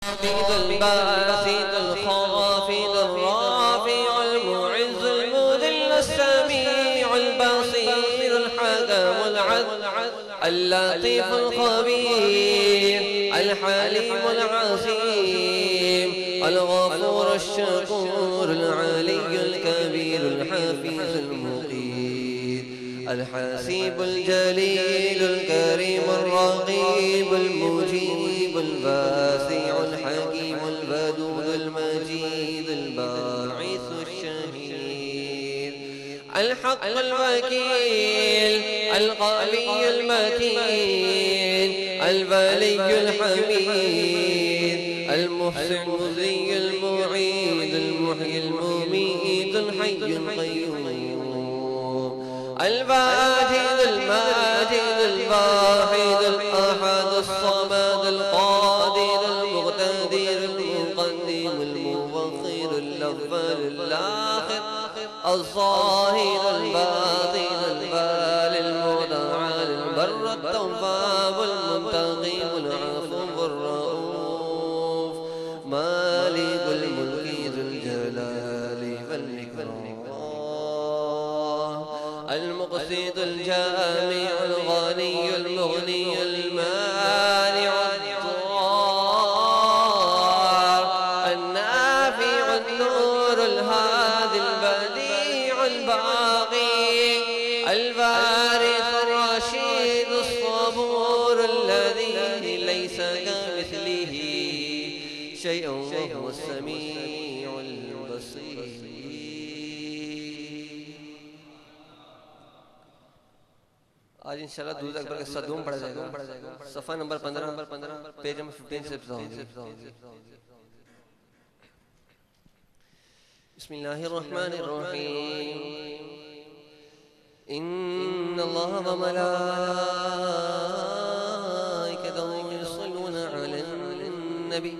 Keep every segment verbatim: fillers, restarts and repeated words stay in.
الباسط الخافض الرافع المعز المذل السميع البصير الحكم العدل اللطيف الخبير الحليم العظيم الغفور الشكور العلي الكبير الحفيظ المقيت الحسيب الجليل الكريم الرقيب المجيب الباسع الحكيم الودود المجيد الباعث الشهيد الحق الوكيل القوي المتين الولي الحميد المحسن المذي المعيد المحيي المميت الحي القيوم الواجد الماجد الواحد الأحد الصمد القادر المقتدر المقدم المؤخر الأول الآخر الظاهر الباطن البال المتعال البر التواب المنتقم العفو الرؤوف مالك الملك ذو الجلال والإكرام المقسط الجامع الغني المغني المانع الضار النافع النور الهادي البديع الباقي الوارث الرشيد الصبور الذي ليس كمثله شيء وهو السميع البصير. آج انشاءاللہ درود اکبر کا صدوم پڑھا جائے گا. صفحہ نمبر پندرہ پیج نمبر ففٹین سے بسم اللہ الرحمن الرحیم ان اللہ وملائکتہ یصلون علی النبی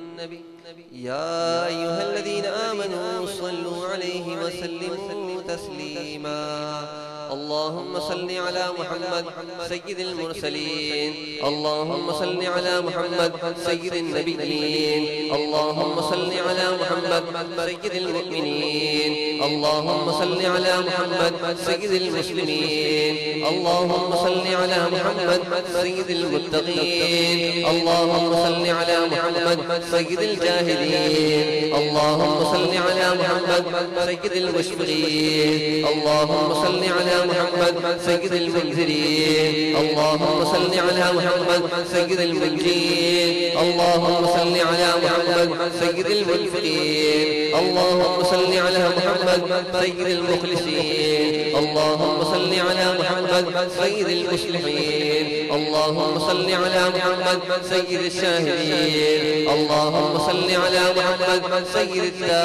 یا ایہا الذین آمنوا صلوا علیہ وسلموا تسلیما اللهم صل على محمد سيد المرسلين اللهم صل على محمد سيد النبيين اللهم صل على محمد سيد المؤمنين اللهم صل على محمد سيد المسلمين اللهم صل على محمد سيد المتقين اللهم صل على محمد سيد الجاهلين اللهم صل على محمد سيد المشفقين اللهم صل على محمد سيد المنذرين اللهم صل على محمد سيد المنجين اللهم صل على محمد سيد المنفقين اللهم صل على محمد سيد المخلصين اللهم صل على محمد سيد المصلحين اللهم صل على محمد سيد الشاهدين اللهم صل على محمد سيد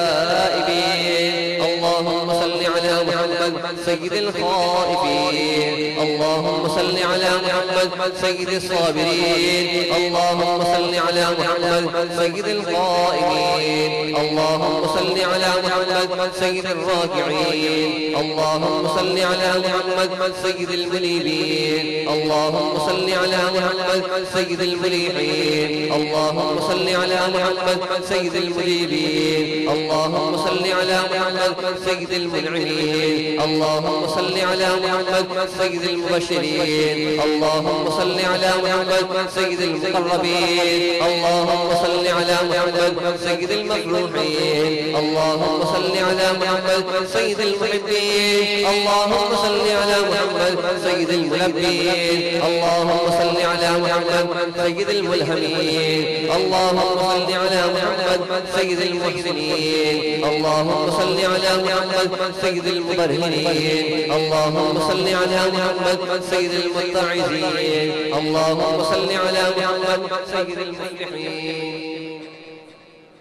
التائبين اللهم صل على محمد سيد الخائفين اللهم صل على محمد سيد الصابرين اللهم صل على محمد سيد القائمين اللهم صل على محمد سيد الراكعين اللهم صل على محمد سيد المنيبين اللهم صل على محمد سيد المليحين اللهم صل على محمد سيد المجيبين اللهم صل على محمد سيد المنعمين اللهم صل على محمد سيد المبشرين اللهم صل على محمد سيد المقربين اللهم صل على محمد سيد المفروحين اللهم صل على محمد سيد المحبين اللهم صل على محمد سيد الملبين اللهم صل على محمد سيد الملهمين اللهم صل على محمد سيد المحسنين اللهم صل على محمد سيد المبرهنين اللهم صل على محمد سيد المتعظين اللهم صل على محمد سيد المفلحين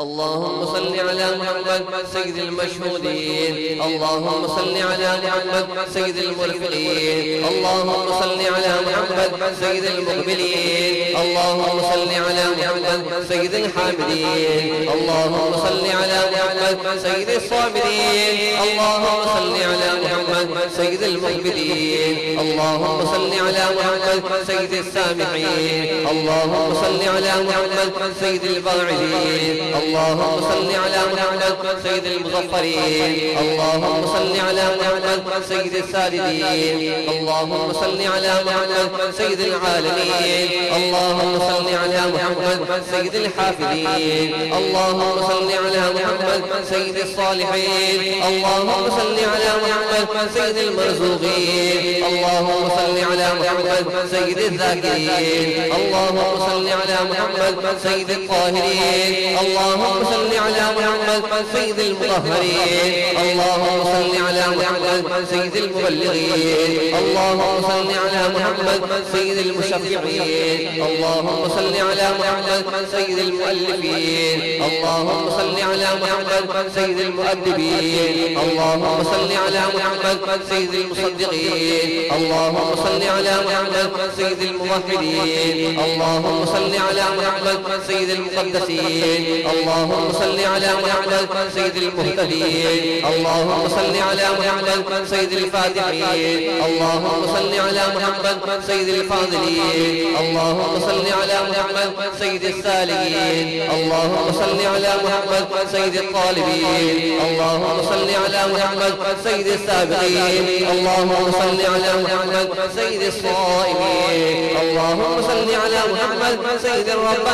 اللهم صل على محمد سيد المشهودين. اللهم صل على محمد سيد المرفقين. اللهم صل على محمد سيد المقبلين. اللهم صل على محمد سيد الحامدين. اللهم صل على محمد سيد الصابرين. اللهم صل على محمد سيد المقبلين. اللهم صل على محمد سيد السامحين. اللهم صل على محمد سيد الباعثين. اللهم صل على محمد سيد المظفرين. اللهم صل على محمد سيد الساجدين. اللهم صل على محمد سيد العالمين. اللهم صل على محمد سيد الحافظين. اللهم صل على محمد سيد الصالحين. اللهم صل على محمد سيد المرزوقين. اللهم صل على محمد سيد الذاكرين. اللهم صل على محمد سيد الطاهرين. اللهم صل على محمد سيد المطهرين. اللهم صل على محمد سيد المبلغين. اللهم صل على محمد سيد المشفعين. اللهم صل على محمد سيد المؤلفين. اللهم صل على محمد سيد المؤدبين. اللهم صل على محمد سيد المصدقين. اللهم صل على محمد سيد الموحدين. اللهم صل على محمد سيد المقدسين. اللهم صل على محمد سيد المهتدين. اللهم صل على محمد سيد الفاتحين. اللهم صل على محمد سيد الفاضلين. اللهم صل على محمد سيد السالكين. اللهم صل على محمد سيد الطالبين. اللهم صل على محمد سيد السابقين. اللهم صل على محمد سيد الصائمين. اللهم صل على محمد سيد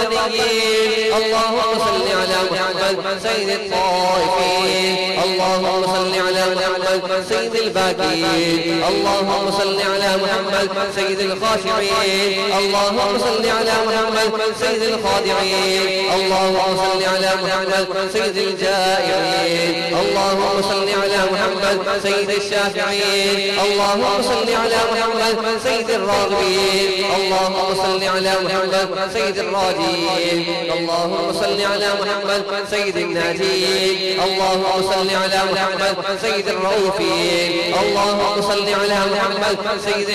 الربانيين. اللهم صل على محمد سيد الطائفين. اللهم صل على محمد سيد الباكين. اللهم صل على محمد سيد الخاشعين. اللهم صل على محمد سيد الخاضعين. اللهم صل على محمد سيد الجائعين. اللهم صل على محمد سيد الشافعين. اللهم صل على محمد سيد الراغبين. اللهم صل على محمد سيد الراجين. اللهم صل على محمد سيد الناجين. اللهم صل على محمد سيد الرؤوفين. اللهم صل على محمد سيد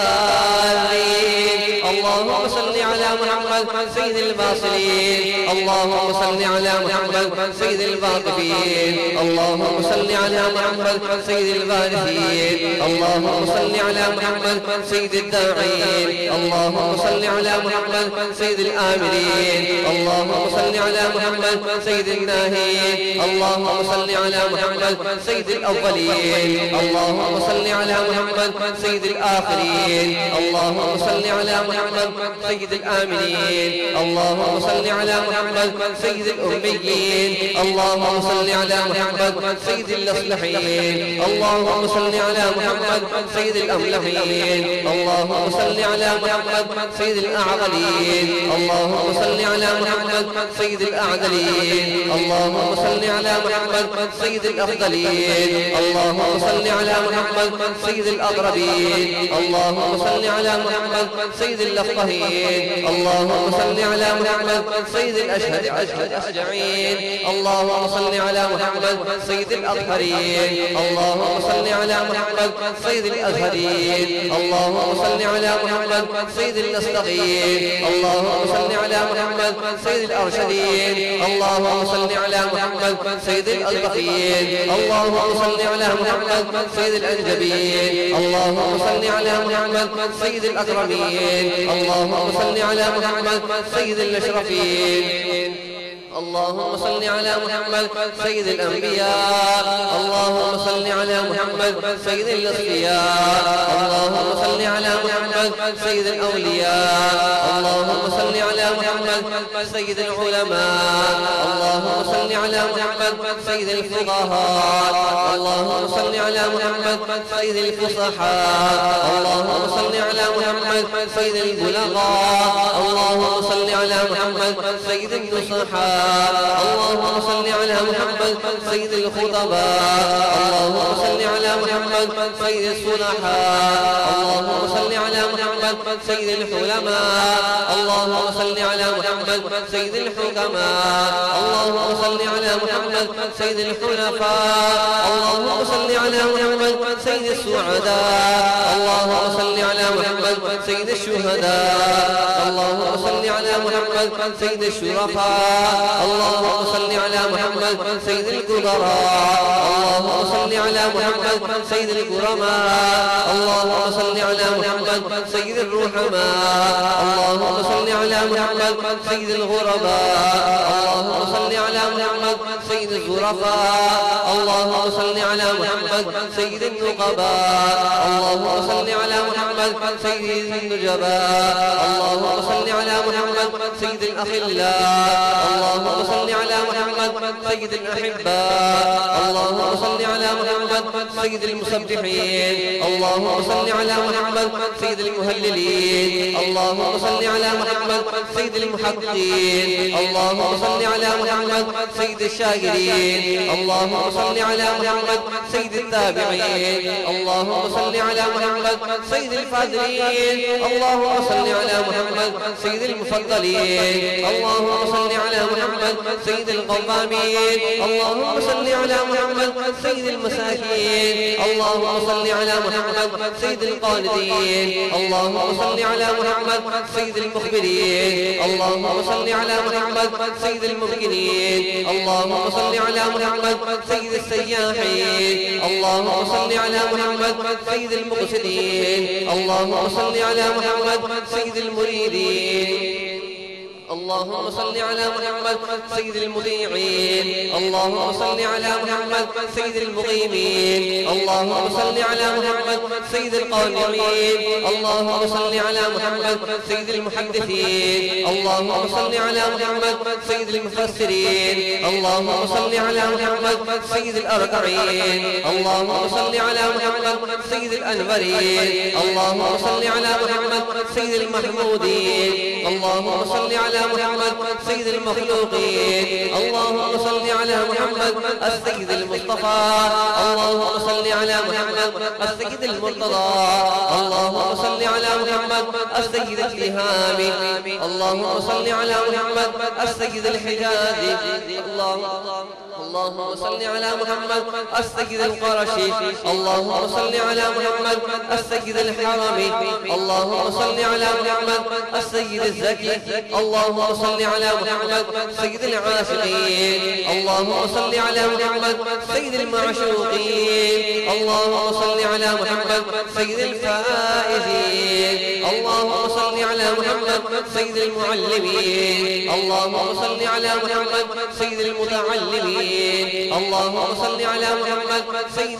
البارين. اللهم صل على محمد سيد الباصرين. اللهم صل على محمد سيد الباطفين. اللهم صل على محمد سيد الوارثين. اللهم صل على محمد سيد الداعين. اللهم صل على محمد سيد الآمرين. اللهم صل على محمد سيد الناهين. اللهم صل على محمد سيد الأولين. اللهم صل على محمد سيد الآخرين. اللهم صل على محمد سيد الآمنين. اللهم صل على محمد سيد الأميين. اللهم صل على محمد سيد الأصلحين. اللهم صل على محمد سيد الأملحين. اللهم صل على محمد سيد الأعقلين. اللهم صل على محمد سيد الأعدلين. اللهم صل على محمد سيد الأفضلين. اللهم صل على محمد سيد الأقربين. اللهم صل على محمد سيد الأفقهين. اللهم صل على محمد سيد الأشهد أجمعين. اللهم صل على محمد سيد الأطهرين. اللهم صل على محمد سيد الأزهرين. اللهم صل على محمد سيد الأصدقين. اللهم صل على محمد سيد الأرشدين. اللهم صل على محمد سيد الألبقين. اللهم صل على محمد سيد الأنجبين. اللهم صل على محمد سيد الأكرمين. اللهم صل على محمد سيد الأشرفين. اللهم صل على محمد سيد الأنبياء. اللهم صل على محمد سيد الأصفياء. اللهم صل على محمد سيد الأولياء. اللهم صل على محمد سيد العلماء. اللهم صل صل على محمد سيد الفقهاء اللهم صل على محمد سيد الفصحاء اللهم صل على محمد سيد البلغاء اللهم صل على محمد سيد النصحاء اللهم صل على محمد سيد الخطباء اللهم صل على محمد سيد الصلحاء اللهم صل على محمد سيد الحلماء اللهم صل على محمد سيد الحكماء اللهم صل على محمد سيد الحنفاء اللهم صل على محمد سيد السعداء اللهم صل على محمد سيد الشهداء اللهم صل على محمد سيد الشرفاء اللهم صل على محمد سيد القدراء اللهم صل على محمد سيد الكرماء اللهم صل على محمد سيد الرحماء اللهم صل على محمد سيد الغرباء اللهم صل على محمد سيد الظرفاء اللهم صل على محمد سيد النقباء اللهم صل على محمد سيد النجباء اللهم صل على محمد سيد الأخلاء اللهم صل على محمد سيد الأحباء اللهم صل على محمد سيد المسبحين اللهم صل على محمد سيد المهللين اللهم صل على محمد سيد المحققين اللهم صل على محمد سيد الشاكرين اللهم صل على محمد سيد التابعين اللهم صل على محمد سيد الفاضلين اللهم صل على محمد سيد المفضلين اللهم صل على محمد سيد القوامين اللهم صل على محمد سيد المساكين اللهم صل على محمد سيد القانتين اللهم صل على محمد سيد المخبرين اللهم صل على محمد سيد الممكنين اللهم صل على محمد سيد السياحين اللهم صل على محمد سيد المقصدين اللهم صل على محمد سيد المريدين اللهم صل على محمد سيد المطيعين اللهم صل على محمد سيد المقيمين اللهم صل على محمد سيد القانعين اللهم صل على محمد سيد المحدثين اللهم صل على محمد سيد المفسرين اللهم صل على محمد سيد الأركعين اللهم صل على محمد سيد الأنورين اللهم صل على محمد سيد المحمودين اللهم صل على محمد سيد المخلوقين اللهم صل على محمد السيد المصطفى اللهم صل على محمد السيد المرتضى اللهم صل على محمد السيد التهامي اللهم صل على محمد السيد الحجازي اللهم اللهم صل على محمد السيد القرشي اللهم صل على محمد السيد الحرمي اللهم صل على محمد السيد الزكي اللهم صل على محمد سيد العاشقين اللهم صل على محمد سيد المعشوقين اللهم صل على محمد سيد الفائزين اللهم صل على محمد سيد المعلمين اللهم صل على محمد سيد المتعلمين اللهم صل على محمد سيد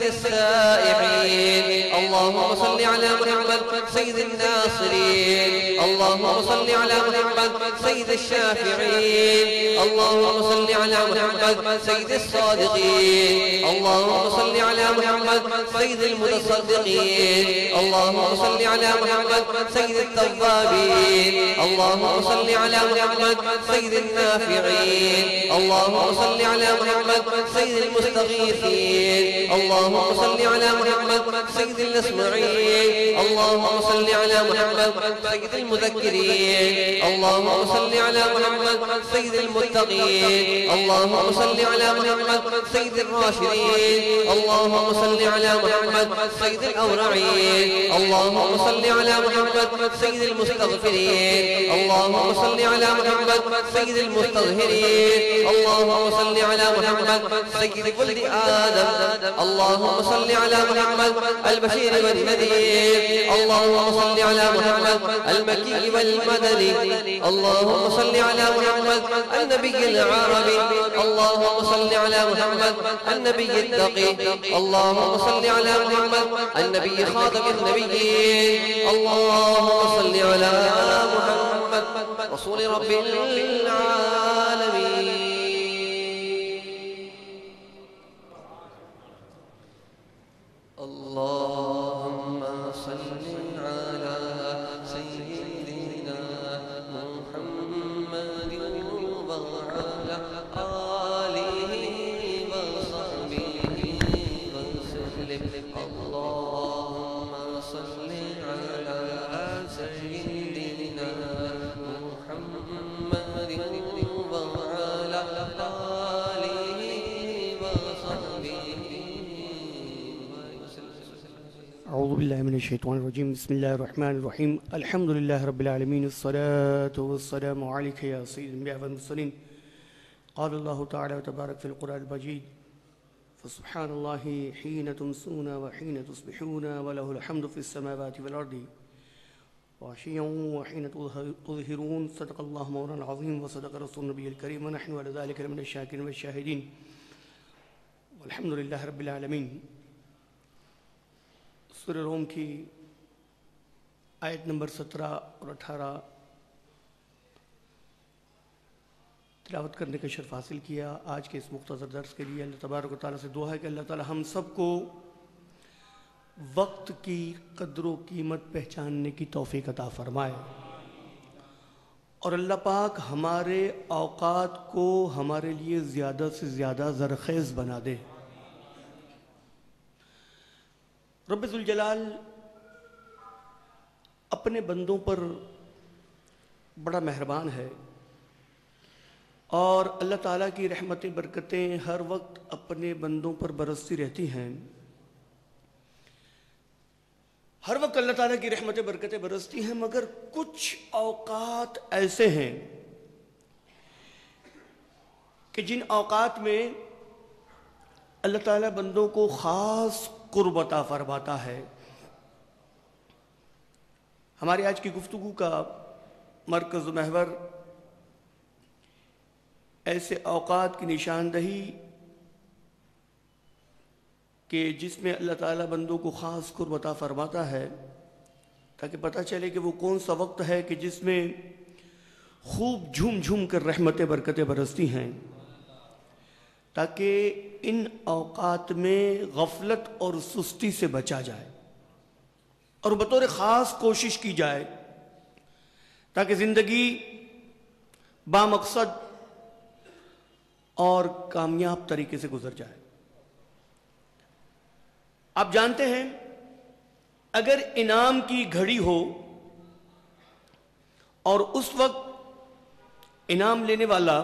السائحين اللهم صل على محمد سيد الناصرين اللهم صل على محمد سيد الشافعين اللهم صل على محمد سيد الصادقين اللهم صل على محمد سيد المتصدقين اللهم صل على محمد سيد التوابين اللهم صل على محمد سيد النافعين اللهم صل على محمد سيد المستغيثين اللهم صل على محمد سيد الاسمعين اللهم صل على محمد سيد المذكرين اللهم صل على محمد سيد المتقين اللهم صل على محمد سيد الراشدين اللهم صل على محمد سيد الأورعين اللهم صل على محمد سيد المستغفرين اللهم صل على محمد سيد المستظهرين اللهم صل على محمد سيد ولد آدم اللهم صل على محمد البشير والنذير اللهم صل على محمد المكي والمدني اللهم صل على محمد النبي العربي اللهم صل على محمد النبي التقي اللهم صل على محمد النبي خاتم النبيين اللهم صل على محمد رسول رب العالمين أعوذ بالله من الشيطان الرجيم بسم الله الرحمن الرحيم الحمد لله رب العالمين الصلاة والسلام عليك يا سيد الأنبياء والمرسلين قال الله تعالى وتبارك في القرآن المجيد فسبحان الله حين تمسون وحين تصبحون وله الحمد في السماوات والأرض وعشيا وحين تظهرون صدق الله مولانا العظيم وصدق رسول النبي الكريم ونحن على ذلك من الشاكرين والشاهدين والحمد لله رب العالمين. سورہ روم کی آیت نمبر سترہ اور اٹھارہ تلاوت کرنے کا شرف حاصل کیا. آج کے اس مختصر درس کے لیے اللہ تبارک و تعالیٰ سے دعا ہے کہ اللہ تعالیٰ ہم سب کو وقت کی قدر و قیمت پہچاننے کی توفیق عطا فرمائے اور اللہ پاک ہمارے اوقات کو ہمارے لیے زیادہ سے زیادہ زرخیز بنا دے. رب ذوالجلال اپنے بندوں پر بڑا مہربان ہے اور اللہ تعالیٰ کی رحمتیں برکتیں ہر وقت اپنے بندوں پر برستی رہتی ہیں. ہر وقت اللہ تعالیٰ کی رحمتیں برکتیں برستی ہیں مگر کچھ اوقات ایسے ہیں کہ جن اوقات میں اللہ تعالیٰ بندوں کو خاص قرب عطا فرماتا ہے. ہماری آج کی گفتگو کا مرکز و محور ایسے اوقات کی نشاندہی کہ جس میں اللہ تعالیٰ بندوں کو خاص قرب عطا فرماتا ہے تاکہ پتہ چلے کہ وہ کون سا وقت ہے کہ جس میں خوب جھوم جھوم کر رحمتیں برکتیں برستی ہیں، تاکہ ان اوقات میں غفلت اور سستی سے بچا جائے اور بطور خاص کوشش کی جائے تاکہ زندگی بامقصد اور کامیاب طریقے سے گزر جائے. آپ جانتے ہیں اگر انعام کی گھڑی ہو اور اس وقت انعام لینے والا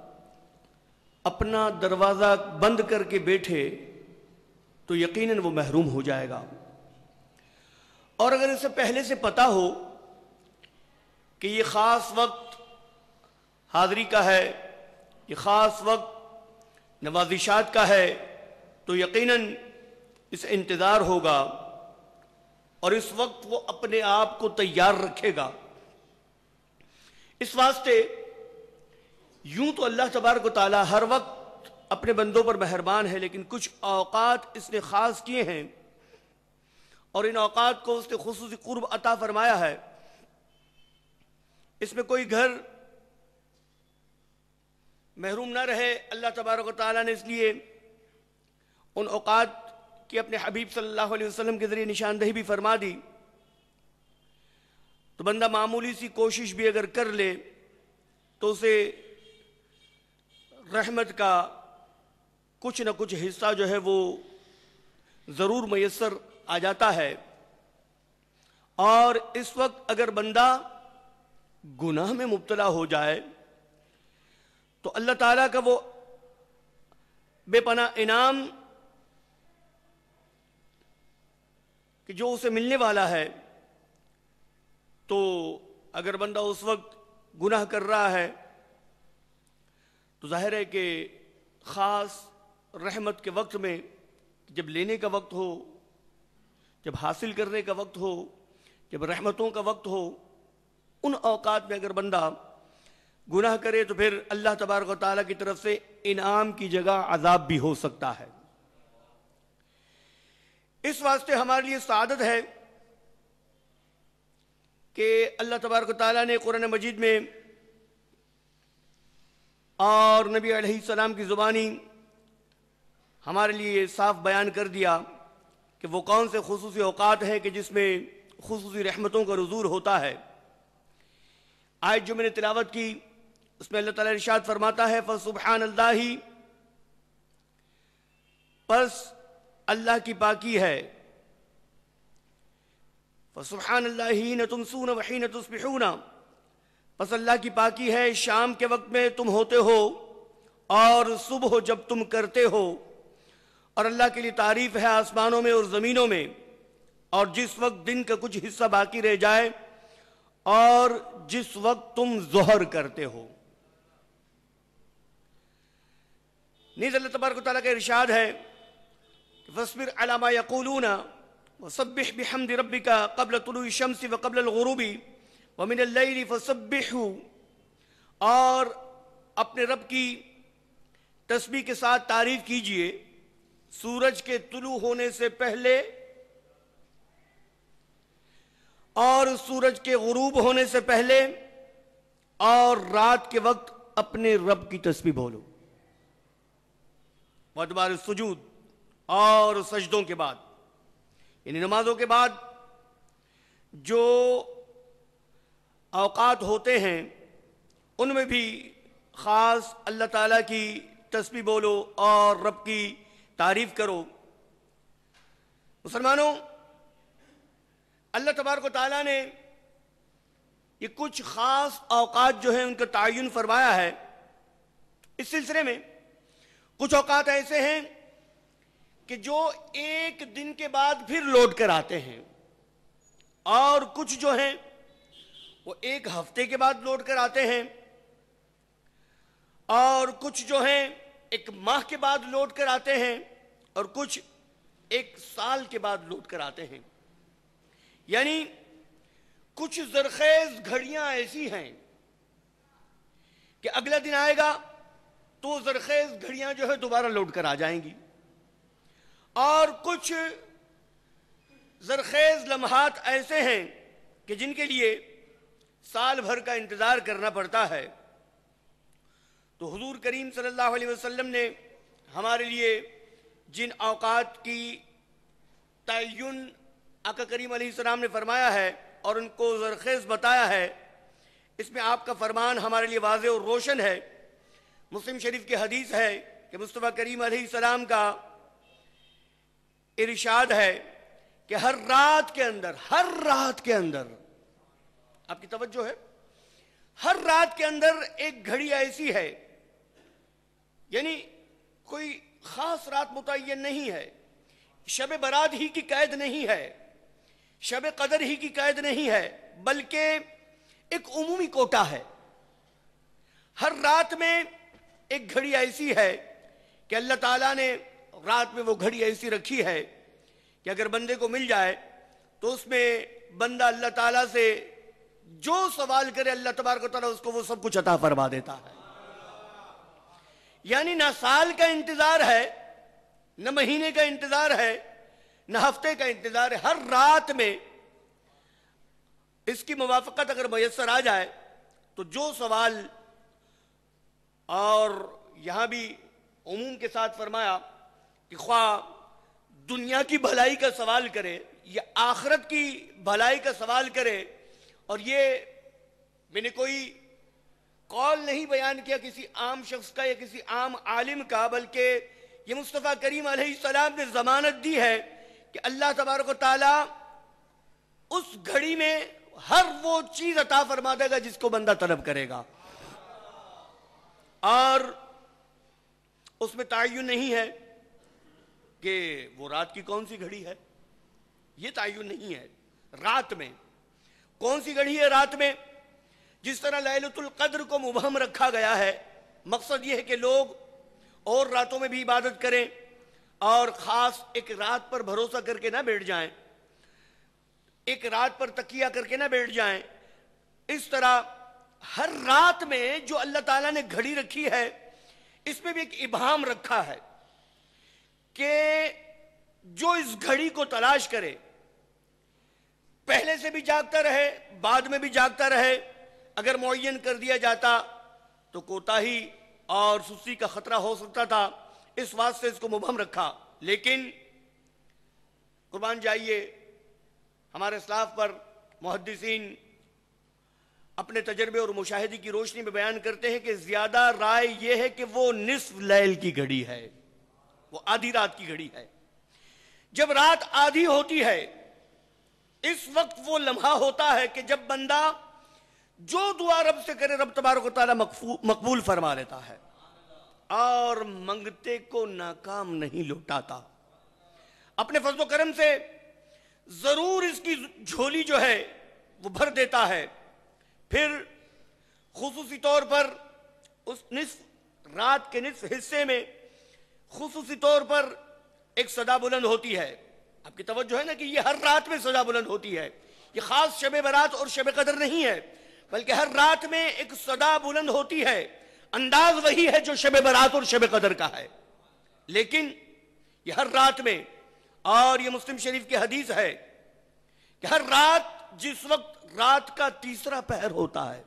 اپنا دروازہ بند کر کے بیٹھے تو یقیناً وہ محروم ہو جائے گا. اور اگر اسے پہلے سے پتہ ہو کہ یہ خاص وقت حاضری کا ہے، یہ خاص وقت نوازشات کا ہے، تو یقیناً اس انتظار ہوگا اور اس وقت وہ اپنے آپ کو تیار رکھے گا. اس واسطے یوں تو اللہ تبارک و تعالیٰ ہر وقت اپنے بندوں پر مہربان ہے، لیکن کچھ اوقات اس نے خاص کیے ہیں اور ان اوقات کو اس نے خصوصی قرب عطا فرمایا ہے. اس میں کوئی گھر محروم نہ رہے. اللہ تبارک و تعالیٰ نے اس لیے ان اوقات کی اپنے حبیب صلی اللہ علیہ وسلم کے ذریعے نشاندہی بھی فرما دی. تو بندہ معمولی سی کوشش بھی اگر کر لے تو اسے رحمت کا کچھ نہ کچھ حصہ جو ہے وہ ضرور میسر آ جاتا ہے. اور اس وقت اگر بندہ گناہ میں مبتلا ہو جائے تو اللہ تعالیٰ کا وہ بے پناہ انعام کہ جو اسے ملنے والا ہے، تو اگر بندہ اس وقت گناہ کر رہا ہے تو ظاہر ہے کہ خاص رحمت کے وقت میں جب لینے کا وقت ہو، جب حاصل کرنے کا وقت ہو، جب رحمتوں کا وقت ہو، ان اوقات میں اگر بندہ گناہ کرے تو پھر اللہ تبارک و تعالیٰ کی طرف سے انعام کی جگہ عذاب بھی ہو سکتا ہے. اس واسطے ہمارے لیے سعادت ہے کہ اللہ تبارک و تعالیٰ نے قرآن مجید میں اور نبی علیہ السلام کی زبانی ہمارے لیے صاف بیان کر دیا کہ وہ کون سے خصوصی اوقات ہیں کہ جس میں خصوصی رحمتوں کا نزول ہوتا ہے. آیت جو میں نے تلاوت کی اس میں اللہ تعالیٰ ارشاد فرماتا ہے فسبحان اللہ، پس اللہ کی پاکی ہے. فسبحان اللہ حین تمسون وحین تصبحون، پس اللہ کی پاکی ہے شام کے وقت میں تم ہوتے ہو اور صبح جب تم کرتے ہو. اور اللہ کے لیے تعریف ہے آسمانوں میں اور زمینوں میں اور جس وقت دن کا کچھ حصہ باقی رہ جائے اور جس وقت تم ظہر کرتے ہو. نیز اللہ تبارک و تعالیٰ کا ارشاد ہے فاصبر علی ما یقولون وسبح بحمد ربک قبل طلوع الشمس وقبل الغروب ومن اللیل فسبحوا، اور اپنے رب کی تسبیح کے ساتھ تعریف کیجئے سورج کے طلوع ہونے سے پہلے اور سورج کے غروب ہونے سے پہلے، اور رات کے وقت اپنے رب کی تسبیح بولو. وادبار السجود، اور سجدوں کے بعد، یعنی نمازوں کے بعد جو اوقات ہوتے ہیں ان میں بھی خاص اللہ تعالیٰ کی تسبیح بولو اور رب کی تعریف کرو. مسلمانوں، اللہ تبارک و تعالیٰ نے یہ کچھ خاص اوقات جو ہیں ان کا تعین فرمایا ہے. اس سلسلے میں کچھ اوقات ایسے ہیں کہ جو ایک دن کے بعد پھر لوٹ کر آتے ہیں، اور کچھ جو ہیں وہ ایک ہفتے کے بعد لوٹ کر آتے ہیں، اور کچھ جو ہیں ایک ماہ کے بعد لوٹ کر آتے ہیں، اور کچھ ایک سال کے بعد لوٹ کر آتے ہیں. یعنی کچھ زرخیز گھڑیاں ایسی ہیں کہ اگلا دن آئے گا تو زرخیز گھڑیاں جو ہے دوبارہ لوٹ کر آ جائیں گی، اور کچھ زرخیز لمحات ایسے ہیں کہ جن کے لیے سال بھر کا انتظار کرنا پڑتا ہے. تو حضور کریم صلی اللہ علیہ وسلم نے ہمارے لیے جن اوقات کی تعین آقا کریم علیہ السلام نے فرمایا ہے اور ان کو زرخیز بتایا ہے، اس میں آپ کا فرمان ہمارے لیے واضح اور روشن ہے. مسلم شریف کی حدیث ہے کہ مصطفیٰ کریم علیہ السلام کا ارشاد ہے کہ ہر رات کے اندر ہر رات کے اندر آپ کی توجہ ہے، ہر رات کے اندر ایک گھڑی ایسی ہے، یعنی کوئی خاص رات متعین نہیں ہے، شب برات ہی کی قید نہیں ہے، شب قدر ہی کی قید نہیں ہے، بلکہ ایک عمومی کوٹا ہے. ہر رات میں ایک گھڑی ایسی ہے کہ اللہ تعالیٰ نے رات میں وہ گھڑی ایسی رکھی ہے کہ اگر بندے کو مل جائے تو اس میں بندہ اللہ تعالیٰ سے جو سوال کرے اللہ تبارک و تعالیٰ اس کو وہ سب کچھ عطا فرما دیتا ہے. یعنی نہ سال کا انتظار ہے، نہ مہینے کا انتظار ہے، نہ ہفتے کا انتظار ہے. ہر رات میں اس کی موافقت اگر میسر آ جائے تو جو سوال، اور یہاں بھی عموم کے ساتھ فرمایا کہ خواہ دنیا کی بھلائی کا سوال کرے یا آخرت کی بھلائی کا سوال کرے، اور یہ میں نے کوئی قول نہیں بیان کیا کسی عام شخص کا یا کسی عام عالم کا، بلکہ یہ مصطفیٰ کریم علیہ السلام نے ضمانت دی ہے کہ اللہ تبارک و تعالیٰ اس گھڑی میں ہر وہ چیز عطا فرما دے گا جس کو بندہ طلب کرے گا. اور اس میں تعین نہیں ہے کہ وہ رات کی کون سی گھڑی ہے، یہ تعین نہیں ہے. رات میں کون سی گھڑی ہے؟ رات میں جس طرح لیلۃ القدر کو مبہم رکھا گیا ہے، مقصد یہ ہے کہ لوگ اور راتوں میں بھی عبادت کریں اور خاص ایک رات پر بھروسہ کر کے نہ بیٹھ جائیں، ایک رات پر تکیہ کر کے نہ بیٹھ جائیں. اس طرح ہر رات میں جو اللہ تعالیٰ نے گھڑی رکھی ہے اس میں بھی ایک ابہام رکھا ہے کہ جو اس گھڑی کو تلاش کرے، پہلے سے بھی جاگتا رہے، بعد میں بھی جاگتا رہے. اگر معین کر دیا جاتا تو کوتاہی اور سستی کا خطرہ ہو سکتا تھا، اس واسطے اس کو مبہم رکھا. لیکن قربان جائیے، ہمارے اسلاف پر محدثین اپنے تجربے اور مشاہدے کی روشنی میں بیان کرتے ہیں کہ زیادہ رائے یہ ہے کہ وہ نصف لیل کی گھڑی ہے، وہ آدھی رات کی گھڑی ہے. جب رات آدھی ہوتی ہے اس وقت وہ لمحہ ہوتا ہے کہ جب بندہ جو دعا رب سے کرے رب تبارک و تعالیٰ مقبول فرما لیتا ہے اور منگتے کو ناکام نہیں لوٹاتا. اپنے فضل و کرم سے ضرور اس کی جھولی جو ہے وہ بھر دیتا ہے. پھر خصوصی طور پر اس نصف رات کے نصف حصے میں خصوصی طور پر ایک صدا بلند ہوتی ہے. آپ کی توجہ ہے نا کہ یہ ہر رات میں صدا بلند ہوتی ہے. یہ خاص شب برات اور شب قدر نہیں ہے، بلکہ ہر رات میں ایک صدا بلند ہوتی ہے. انداز وہی ہے جو شب برات اور شب قدر کا ہے، لیکن یہ ہر رات میں. اور یہ مسلم شریف کی حدیث ہے کہ ہر رات جس وقت رات کا تیسرا پہر ہوتا ہے،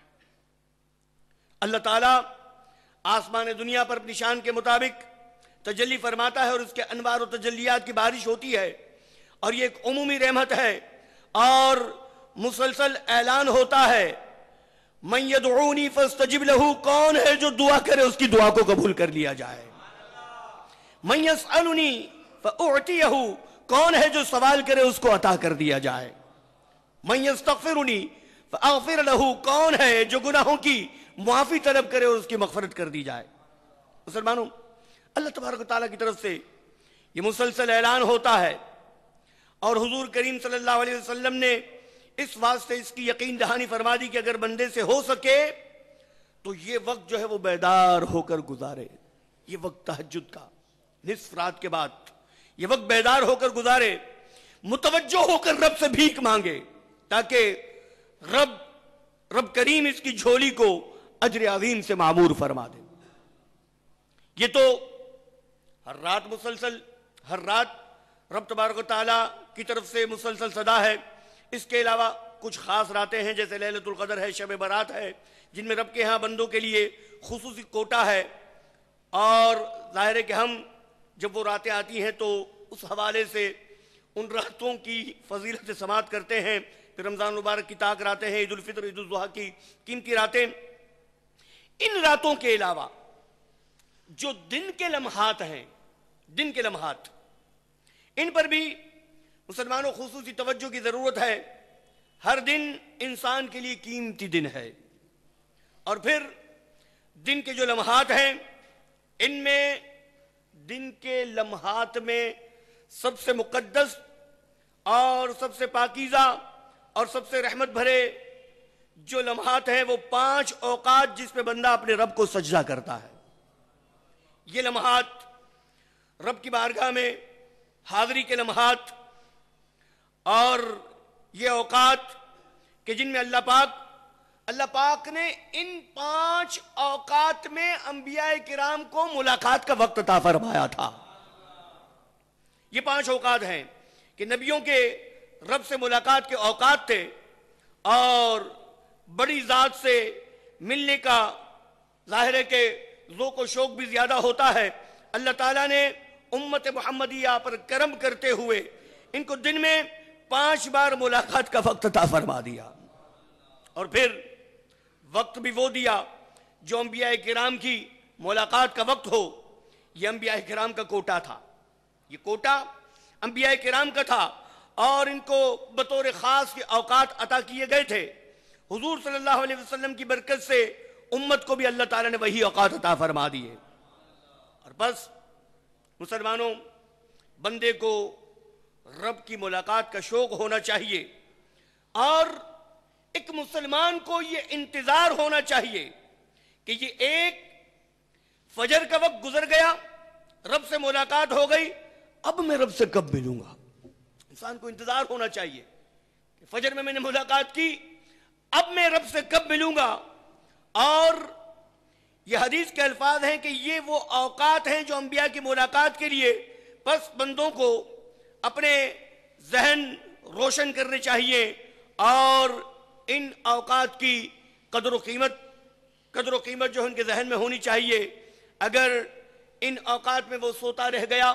اللہ تعالیٰ آسمان دنیا پر اپنی شان کے مطابق تجلی فرماتا ہے اور اس کے انوار و تجلیات کی بارش ہوتی ہے. اور یہ ایک عمومی رحمت ہے اور مسلسل اعلان ہوتا ہے من یدعونی فاستجب لہو، کون ہے جو دعا کرے اس کی دعا کو قبول کر لیا جائے. من یسألنی فاعطیہ، کون ہے جو سوال کرے اس کو عطا کر دیا جائے. من یستغفرنی فاغفر لہو، کون ہے جو گناہوں کی معافی طلب کرے اور اس کی مغفرت کر دی جائے. مسلمانوں، اللہ تبارک و تعالیٰ کی طرف سے یہ مسلسل اعلان ہوتا ہے اور حضور کریم صلی اللہ علیہ وسلم نے اس واسطے اس کی یقین دہانی فرما دی کہ اگر بندے سے ہو سکے تو یہ وقت جو ہے وہ بیدار ہو کر گزارے. یہ وقت تہجد کا نصف رات کے بعد یہ وقت بیدار ہو کر گزارے، متوجہ ہو کر رب سے بھیک مانگے تاکہ رب رب کریم اس کی جھولی کو اجر عظیم سے معمور فرما دے. یہ تو ہر رات مسلسل ہر رات رب تبارک و تعالیٰ کی طرف سے مسلسل صدا ہے. اس کے علاوہ کچھ خاص راتیں ہیں جیسے لیلۃ القدر ہے، شب برات ہے، جن میں رب کے ہاں بندوں کے لیے خصوصی کوٹا ہے. اور ظاہر ہے کہ ہم جب وہ راتیں آتی ہیں تو اس حوالے سے ان راتوں کی فضیلت سے سماعت کرتے ہیں. پھر رمضان مبارک کی طاق راتیں ہیں، عید الفطر، عید الاضحیٰ کی قیمتی راتیں. ان راتوں کے علاوہ جو دن کے لمحات ہیں، دن کے لمحات، ان پر بھی مسلمانوں خصوصی توجہ کی ضرورت ہے. ہر دن انسان کے لیے قیمتی دن ہے، اور پھر دن کے جو لمحات ہیں ان میں دن کے لمحات میں سب سے مقدس اور سب سے پاکیزہ اور سب سے رحمت بھرے جو لمحات ہیں وہ پانچ اوقات جس پہ بندہ اپنے رب کو سجدہ کرتا ہے. یہ لمحات رب کی بارگاہ میں حاضری کے لمحات اور یہ اوقات کہ جن میں اللہ پاک اللہ پاک نے ان پانچ اوقات میں انبیاء کرام کو ملاقات کا وقت عطا فرمایا تھا. یہ پانچ اوقات ہیں کہ نبیوں کے رب سے ملاقات کے اوقات تھے اور بڑی ذات سے ملنے کا ظاہر ہے کہ ذوق و شوق بھی زیادہ ہوتا ہے. اللہ تعالیٰ نے امت محمدیہ پر کرم کرتے ہوئے ان کو دن میں پانچ بار ملاقات کا وقت عطا فرما دیا، اور پھر وقت بھی وہ دیا جو انبیاء کرام کی ملاقات کا وقت ہو. یہ انبیاء کرام کا کوٹا تھا، یہ کوٹا انبیاء کرام کا تھا اور ان کو بطور خاص کے اوقات عطا کیے گئے تھے. حضور صلی اللہ علیہ وسلم کی برکت سے امت کو بھی اللہ تعالیٰ نے وہی اوقات عطا فرما دیے. اور بس مسلمانوں، بندے کو رب کی ملاقات کا شوق ہونا چاہیے اور ایک مسلمان کو یہ انتظار ہونا چاہیے کہ یہ ایک فجر کا وقت گزر گیا، رب سے ملاقات ہو گئی، اب میں رب سے کب ملوں گا. انسان کو انتظار ہونا چاہیے کہ فجر میں میں نے ملاقات کی، اب میں رب سے کب ملوں گا. اور یہ حدیث کے الفاظ ہیں کہ یہ وہ اوقات ہیں جو انبیاء کی ملاقات کے لیے پس بندوں کو اپنے ذہن روشن کرنے چاہیے اور ان اوقات کی قدر و قیمت قدر و قیمت جو ان کے ذہن میں ہونی چاہیے. اگر ان اوقات میں وہ سوتا رہ گیا،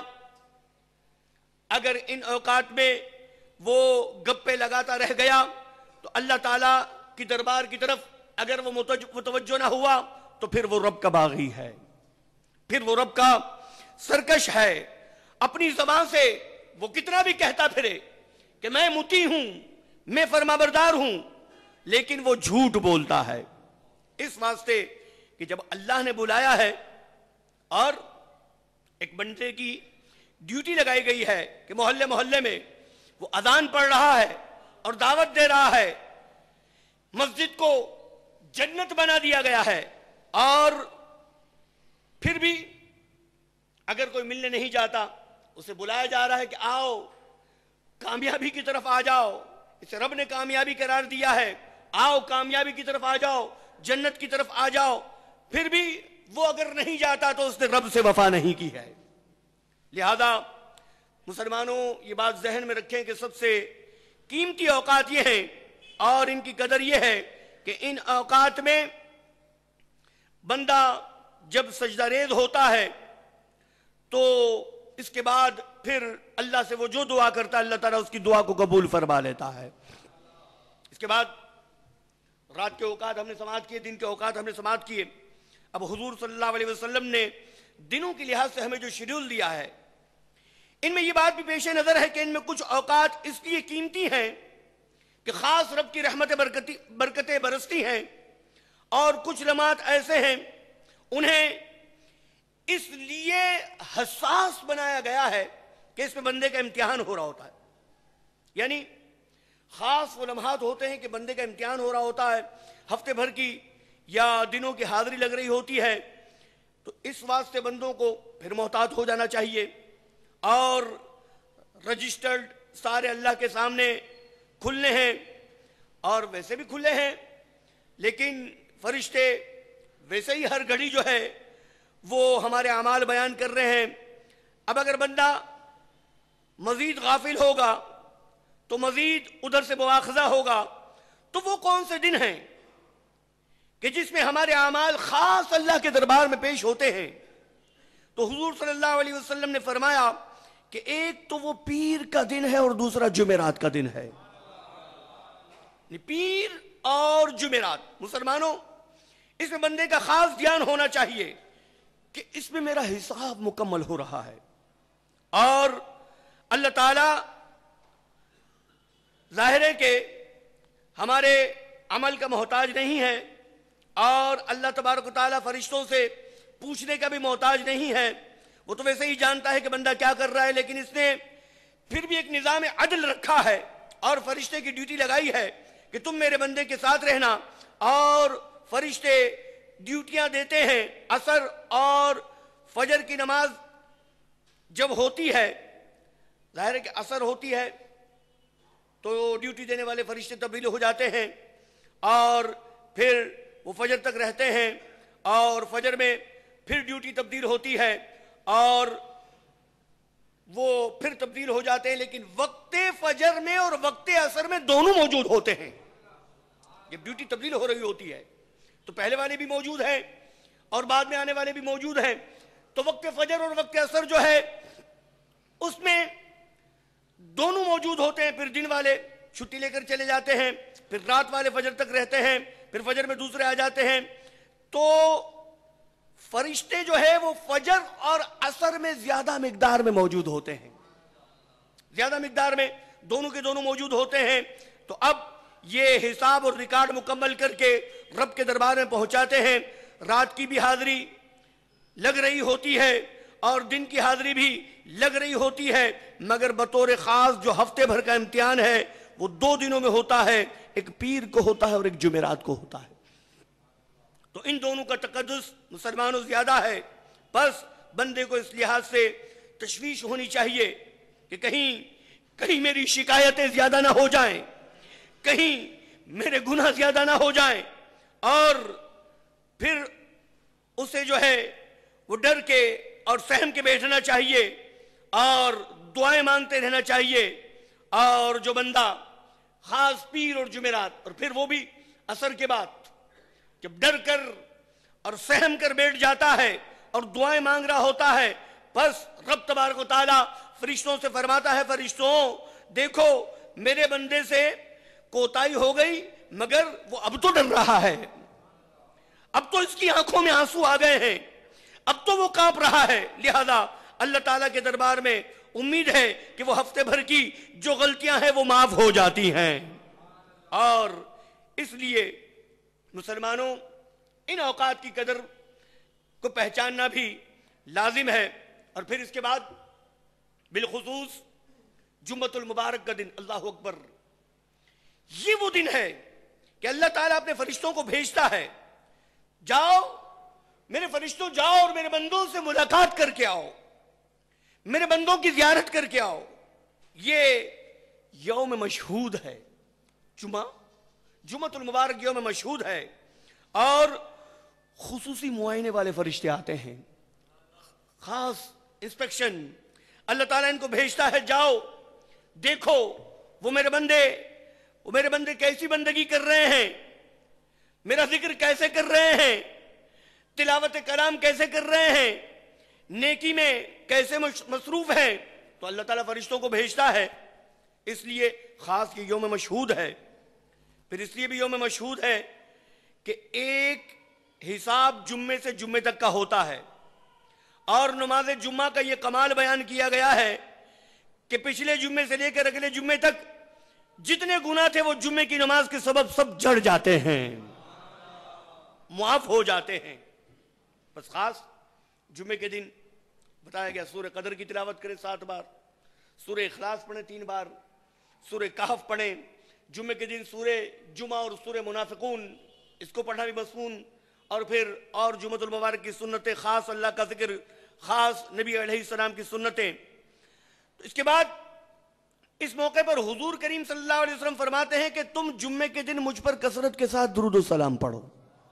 اگر ان اوقات میں وہ گپے لگاتا رہ گیا تو اللہ تعالیٰ کی دربار کی طرف اگر وہ متوجہ نہ ہوا تو پھر وہ رب کا باغی ہے، پھر وہ رب کا سرکش ہے. اپنی زبان سے وہ کتنا بھی کہتا پھرے کہ میں مطیع ہوں، میں فرمانبردار ہوں، لیکن وہ جھوٹ بولتا ہے. اس واسطے کہ جب اللہ نے بلایا ہے اور ایک بندے کی ڈیوٹی لگائی گئی ہے کہ محلے محلے میں وہ اذان پڑھ رہا ہے اور دعوت دے رہا ہے، مسجد کو جنت بنا دیا گیا ہے، اور پھر بھی اگر کوئی ملنے نہیں جاتا اسے بلایا جا رہا ہے کہ آؤ کامیابی کی طرف آ جاؤ، اسے رب نے کامیابی قرار دیا ہے، آؤ کامیابی کی طرف آ جاؤ، جنت کی طرف آ جاؤ، پھر بھی وہ اگر نہیں جاتا تو اس نے رب سے وفا نہیں کی ہے۔ لہذا مسلمانوں یہ بات ذہن میں رکھیں کہ سب سے قیمتی اوقات یہ ہیں اور ان کی قدر یہ ہے کہ ان اوقات میں بندہ جب سجدہ ریز ہوتا ہے تو اس کے بعد پھر اللہ سے وہ جو دعا کرتا ہے اللہ تعالیٰ اس کی دعا کو قبول فرما لیتا ہے۔ اس کے بعد رات کے اوقات ہم نے سماعت کیے، دن کے اوقات ہم نے سماعت کیے۔ اب حضور صلی اللہ علیہ وسلم نے دنوں کے لحاظ سے ہمیں جو شیڈول دیا ہے، ان میں یہ بات بھی پیش نظر ہے کہ ان میں کچھ اوقات اس لیے قیمتی ہیں کہ خاص رب کی رحمت برکتیں برستی ہیں، اور کچھ لمحات ایسے ہیں انہیں اس لیے حساس بنایا گیا ہے کہ اس میں بندے کا امتحان ہو رہا ہوتا ہے۔ یعنی خاص وہ لمحات ہوتے ہیں کہ بندے کا امتحان ہو رہا ہوتا ہے، ہفتے بھر کی یا دنوں کی حاضری لگ رہی ہوتی ہے، تو اس واسطے بندوں کو پھر محتاط ہو جانا چاہیے، اور رجسٹرڈ سارے اللہ کے سامنے کھلنے ہیں، اور ویسے بھی کھلے ہیں، لیکن فرشتے ویسے ہی ہر گھڑی جو ہے وہ ہمارے اعمال بیان کر رہے ہیں۔ اب اگر بندہ مزید غافل ہوگا تو مزید ادھر سے مواخذہ ہوگا، تو وہ کون سے دن ہیں کہ جس میں ہمارے اعمال خاص اللہ کے دربار میں پیش ہوتے ہیں؟ تو حضور صلی اللہ علیہ وسلم نے فرمایا کہ ایک تو وہ پیر کا دن ہے اور دوسرا جمعرات کا دن ہے۔ پیر اور جمعرات، مسلمانوں اس میں بندے کا خاص دھیان ہونا چاہیے کہ اس میں میرا حساب مکمل ہو رہا ہے، اور اللہ تعالی ظاہر ہے کہ ہمارے عمل کا محتاج نہیں ہے، اور اللہ تبارک و تعالیٰ فرشتوں سے پوچھنے کا بھی محتاج نہیں ہے، وہ تو ویسے ہی جانتا ہے کہ بندہ کیا کر رہا ہے، لیکن اس نے پھر بھی ایک نظام عدل رکھا ہے اور فرشتے کی ڈیوٹی لگائی ہے کہ تم میرے بندے کے ساتھ رہنا، اور فرشتے ڈیوٹیاں دیتے ہیں۔ عصر اور فجر کی نماز جب ہوتی ہے، ظاہر ہے کہ عصر ہوتی ہے تو ڈیوٹی دینے والے فرشتے تبدیل ہو جاتے ہیں، اور پھر وہ فجر تک رہتے ہیں، اور فجر میں پھر ڈیوٹی تبدیل ہوتی ہے اور وہ پھر تبدیل ہو جاتے ہیں، لیکن وقت فجر میں اور وقت عصر میں دونوں موجود ہوتے ہیں۔ جب ڈیوٹی تبدیل ہو رہی ہوتی ہے تو پہلے والے بھی موجود ہیں اور بعد میں آنے والے بھی موجود ہیں، تو وقت فجر اور وقت عصر جو ہے اس میں دونوں موجود ہوتے ہیں۔ پھر دن والے چھٹی لے کر چلے جاتے ہیں، پھر رات والے فجر تک رہتے ہیں، پھر فجر میں دوسرے آ جاتے ہیں۔ تو فرشتے جو ہے وہ فجر اور عصر میں زیادہ مقدار میں موجود ہوتے ہیں، زیادہ مقدار میں دونوں کے دونوں موجود ہوتے ہیں۔ تو اب یہ حساب اور ریکارڈ مکمل کر کے رب کے دربار میں پہنچاتے ہیں۔ رات کی بھی حاضری لگ رہی ہوتی ہے اور دن کی حاضری بھی لگ رہی ہوتی ہے، مگر بطور خاص جو ہفتے بھر کا امتحان ہے وہ دو دنوں میں ہوتا ہے، ایک پیر کو ہوتا ہے اور ایک جمعرات کو ہوتا ہے۔ تو ان دونوں کا تقدس مسلمانوں زیادہ ہے، بس بندے کو اس لحاظ سے تشویش ہونی چاہیے کہ کہیں کہیں میری شکایتیں زیادہ نہ ہو جائیں، کہیں میرے گناہ زیادہ نہ ہو جائیں، اور پھر اسے جو ہے وہ ڈر کے اور سہم کے بیٹھنا چاہیے اور دعائیں مانگتے رہنا چاہیے۔ اور جو بندہ خاص پیر اور جمعرات اور پھر وہ بھی عصر کے بعد جب ڈر کر اور سہم کر بیٹھ جاتا ہے اور دعائیں مانگ رہا ہوتا ہے، بس رب تبارک و تعالیٰ فرشتوں سے فرماتا ہے، فرشتوں دیکھو میرے بندے سے کوتاہی ہو گئی، مگر وہ اب تو ڈر رہا ہے، اب تو اس کی آنکھوں میں آنسو آ گئے ہیں، اب تو وہ کانپ رہا ہے۔ لہذا اللہ تعالیٰ کے دربار میں امید ہے کہ وہ ہفتے بھر کی جو غلطیاں ہیں وہ معاف ہو جاتی ہیں۔ اور اس لیے مسلمانوں ان اوقات کی قدر کو پہچاننا بھی لازم ہے۔ اور پھر اس کے بعد بالخصوص جمعۃ المبارک کا دن، اللہ اکبر، یہ وہ دن ہے کہ اللہ تعالیٰ اپنے فرشتوں کو بھیجتا ہے، جاؤ میرے فرشتوں، جاؤ اور میرے بندوں سے ملاقات کر کے آؤ، میرے بندوں کی زیارت کر کے آؤ۔ یہ یوم مشہود ہے، جمعہ جمعۃ المبارک یوم مشہود ہے، اور خصوصی معائنے والے فرشتے آتے ہیں، خاص انسپیکشن اللہ تعالیٰ ان کو بھیجتا ہے، جاؤ دیکھو وہ میرے بندے وہ میرے بندے کیسی بندگی کر رہے ہیں، میرا ذکر کیسے کر رہے ہیں، تلاوت کلام کیسے کر رہے ہیں، نیکی میں کیسے مصروف ہیں۔ تو اللہ تعالیٰ فرشتوں کو بھیجتا ہے، اس لیے خاص یہ یوم مشہود ہے۔ پھر اس لیے بھی یوم مشہود ہے کہ ایک حساب جمعے سے جمعے تک کا ہوتا ہے، اور نماز جمعہ کا یہ کمال بیان کیا گیا ہے کہ پچھلے جمعے سے لے کر اگلے جمعے تک جتنے گناہ تھے وہ جمعے کی نماز کے سبب سب جڑ جاتے ہیں، معاف ہو جاتے ہیں۔ بس خاص جمعے کے دن بتایا گیا سورہ قدر کی تلاوت کریں سات بار، سورہ اخلاص پڑھیں تین بار، سورہ کہف پڑھیں، جمعے کے دن سورہ جمعہ اور سورہ منافقون اس کو پڑھنا بھی مسنون، اور پھر اور جمعۃ المبارک کی سنتیں، خاص اللہ کا ذکر، خاص نبی علیہ السلام کی سنتیں۔ تو اس کے بعد اس موقع پر حضور کریم صلی اللہ علیہ وسلم فرماتے ہیں کہ تم جمعے کے دن مجھ پر کثرت کے ساتھ درود و سلام پڑھو،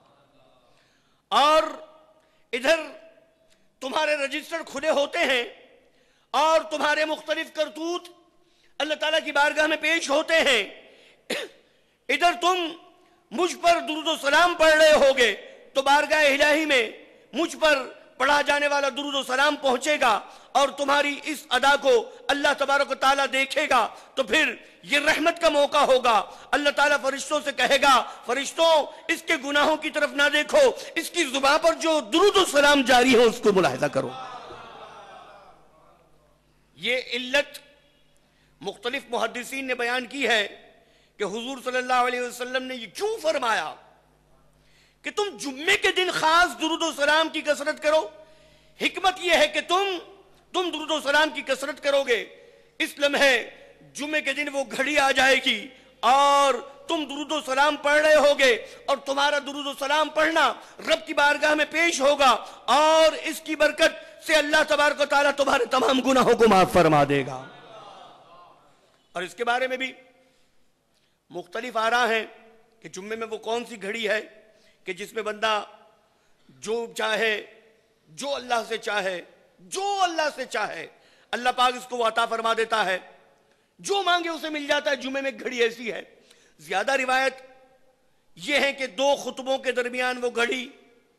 اور ادھر تمہارے رجسٹر کھلے ہوتے ہیں اور تمہارے مختلف کرتوت اللہ تعالیٰ کی بارگاہ میں پیش ہوتے ہیں، ادھر تم مجھ پر درود و سلام پڑھ رہے ہوگے تو بارگاہ الہی میں مجھ پر پڑھا جانے والا درود و سلام پہنچے گا، اور تمہاری اس ادا کو اللہ تبارک و تعالیٰ دیکھے گا، تو پھر یہ رحمت کا موقع ہوگا۔ اللہ تعالیٰ فرشتوں سے کہے گا، فرشتوں اس کے گناہوں کی طرف نہ دیکھو، اس کی زبان پر جو درود و سلام جاری ہے اس کو ملاحظہ کرو۔ یہ علت مختلف محدثین نے بیان کی ہے کہ حضور صلی اللہ علیہ وسلم نے یہ کیوں فرمایا کہ تم جمعے کے دن خاص درود و سلام کی کثرت کرو۔ حکمت یہ ہے کہ تم تم درود و سلام کی کثرت کرو گے، اس لمحے جمعے کے دن وہ گھڑی آ جائے گی اور تم درود و سلام پڑھ رہے ہوگے، اور تمہارا درود و سلام پڑھنا رب کی بارگاہ میں پیش ہوگا، اور اس کی برکت سے اللہ تبارک و تعالیٰ تمہارے تمام گناہوں کو معاف فرما دے گا۔ اور اس کے بارے میں بھی مختلف آراء ہیں کہ جمعے میں وہ کون سی گھڑی ہے کہ جس میں بندہ جو چاہے، جو اللہ سے چاہے، جو اللہ سے چاہے اللہ پاک اس کو عطا فرما دیتا ہے، جو مانگے اسے مل جاتا ہے۔ جمعے میں گھڑی ایسی ہے۔ زیادہ روایت یہ ہے کہ دو خطبوں کے درمیان وہ گھڑی،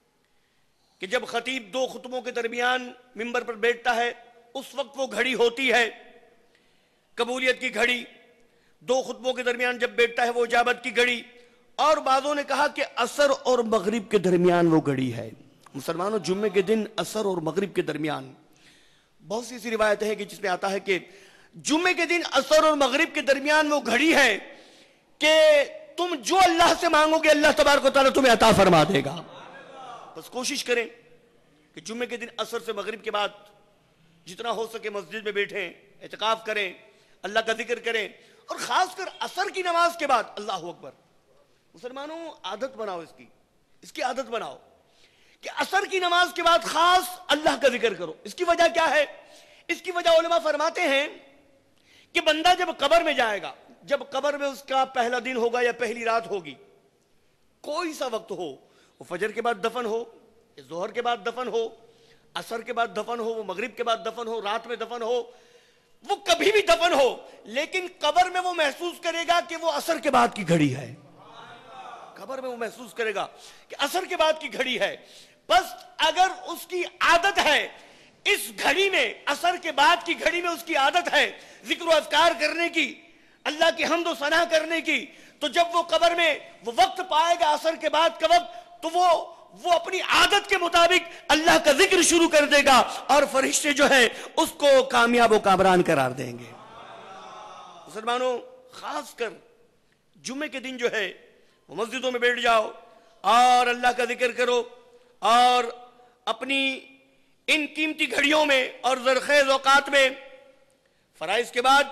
کہ جب خطیب دو خطبوں کے درمیان منبر پر بیٹھتا ہے اس وقت وہ گھڑی ہوتی ہے قبولیت کی گھڑی، دو خطبوں کے درمیان جب بیٹھتا ہے وہ اجابت کی گھڑی، اور بعضوں نے کہا کہ عصر اور مغرب کے درمیان وہ گھڑی ہے۔ مسلمانوں، جمعے کے دن عصر اور مغرب کے درمیان بہت سی ایسی روایتیں ہیں کہ جس میں آتا ہے کہ جمعے کے دن عصر اور مغرب کے درمیان وہ گھڑی ہے کہ تم جو اللہ سے مانگو گے اللہ تبارک و تعالیٰ تمہیں عطا فرما دے گا۔ بس کوشش کریں کہ جمعے کے دن عصر سے مغرب کے بعد جتنا ہو سکے مسجد میں بیٹھیں، اعتکاف کریں، اللہ کا ذکر کریں، اور خاص کر عصر کی نماز کے بعد اللہ اکبر۔ مسلمانوں، عادت بناؤ، اس کی اس کی عادت بناؤ کہ عصر کی نماز کے بعد خاص اللہ کا ذکر کرو۔ اس کی وجہ کیا ہے؟ اس کی وجہ علماء فرماتے ہیں کہ بندہ جب قبر میں جائے گا، جب قبر میں اس کا پہلا دن ہوگا یا پہلی رات ہوگی، کوئی سا وقت ہو، وہ فجر کے بعد دفن ہو، ظہر کے بعد دفن ہو، عصر کے بعد دفن ہو، وہ مغرب کے بعد دفن ہو، رات میں دفن ہو، وہ کبھی بھی دفن ہو، لیکن قبر میں وہ محسوس کرے گا کہ وہ عصر کے بعد کی گھڑی ہے۔ قبر میں وہ محسوس کرے گا کہ عصر کے بعد کی گھڑی ہے۔ بس اگر اس کی عادت ہے اس گھڑی میں، عصر کے بعد کی گھڑی میں اس کی عادت ہے ذکر و اذکار کرنے کی، اللہ کی حمد و ثنا کرنے کی، تو جب وہ قبر میں وہ وقت پائے گا عصر کے بعد کا وقت، تو وہ وہ اپنی عادت کے مطابق اللہ کا ذکر شروع کر دے گا، اور فرشتے جو ہے اس کو کامیاب و کامران قرار دیں گے۔ مسلمانوں، خاص کر جمعے کے دن جو ہے وہ مسجدوں میں بیٹھ جاؤ اور اللہ کا ذکر کرو، اور اپنی ان قیمتی گھڑیوں میں اور زرخیز اوقات میں فرائض کے بعد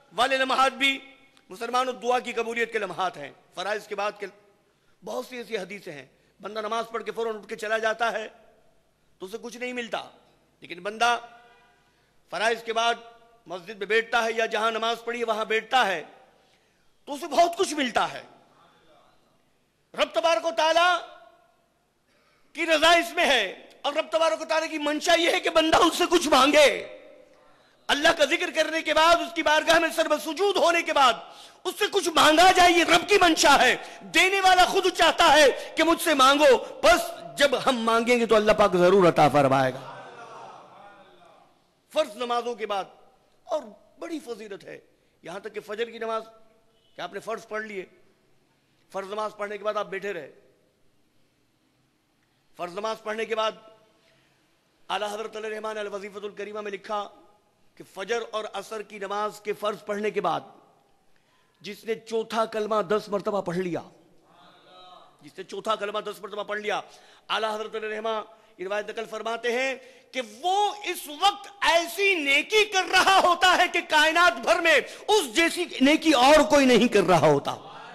والے لمحات بھی مسلمانوں دعا کی قبولیت کے لمحات ہیں. فرائض کے بعد کے بہت سی ایسی حدیثیں ہیں. بندہ نماز پڑھ کے فوراً اٹھ کے چلا جاتا ہے تو اسے کچھ نہیں ملتا، لیکن بندہ فرائض کے بعد مسجد میں بیٹھتا ہے یا جہاں نماز پڑھی ہے وہاں بیٹھتا ہے تو اسے بہت کچھ ملتا ہے. رب تبارک و تعالیٰ کی رضا اس میں ہے، اور رب تبارک و تعالیٰ کی منشا یہ ہے کہ بندہ اس سے کچھ مانگے. اللہ کا ذکر کرنے کے بعد، اس کی بارگاہ میں سر سجود ہونے کے بعد اس سے کچھ مانگا جائے، یہ رب کی منشا ہے. دینے والا خود چاہتا ہے کہ مجھ سے مانگو، بس جب ہم مانگیں گے تو اللہ پاک ضرور عطا فرمائے گا. فرض نمازوں کے بعد اور بڑی فضیلت ہے، یہاں تک کہ فجر کی نماز کہ آپ نے فرض پڑھ لیے، فرض نماز پڑھنے کے بعد آپ بیٹھے رہے. فرض نماز پڑھنے کے بعد اعلیٰ حضرت علیہ الرحمٰن الوظیفۃ الکریمہ میں لکھا کہ فجر اور عصر کی نماز کے فرض پڑھنے کے بعد جس نے چوتھا کلمہ دس مرتبہ پڑھ لیا، جس نے چوتھا کلمہ دس مرتبہ پڑھ لیا، اعلیٰ حضرت علیہ الرحمٰ روایت نقل فرماتے ہیں کہ وہ اس وقت ایسی نیکی کر رہا ہوتا ہے کہ کائنات بھر میں اس جیسی نیکی اور کوئی نہیں کر رہا ہوتا.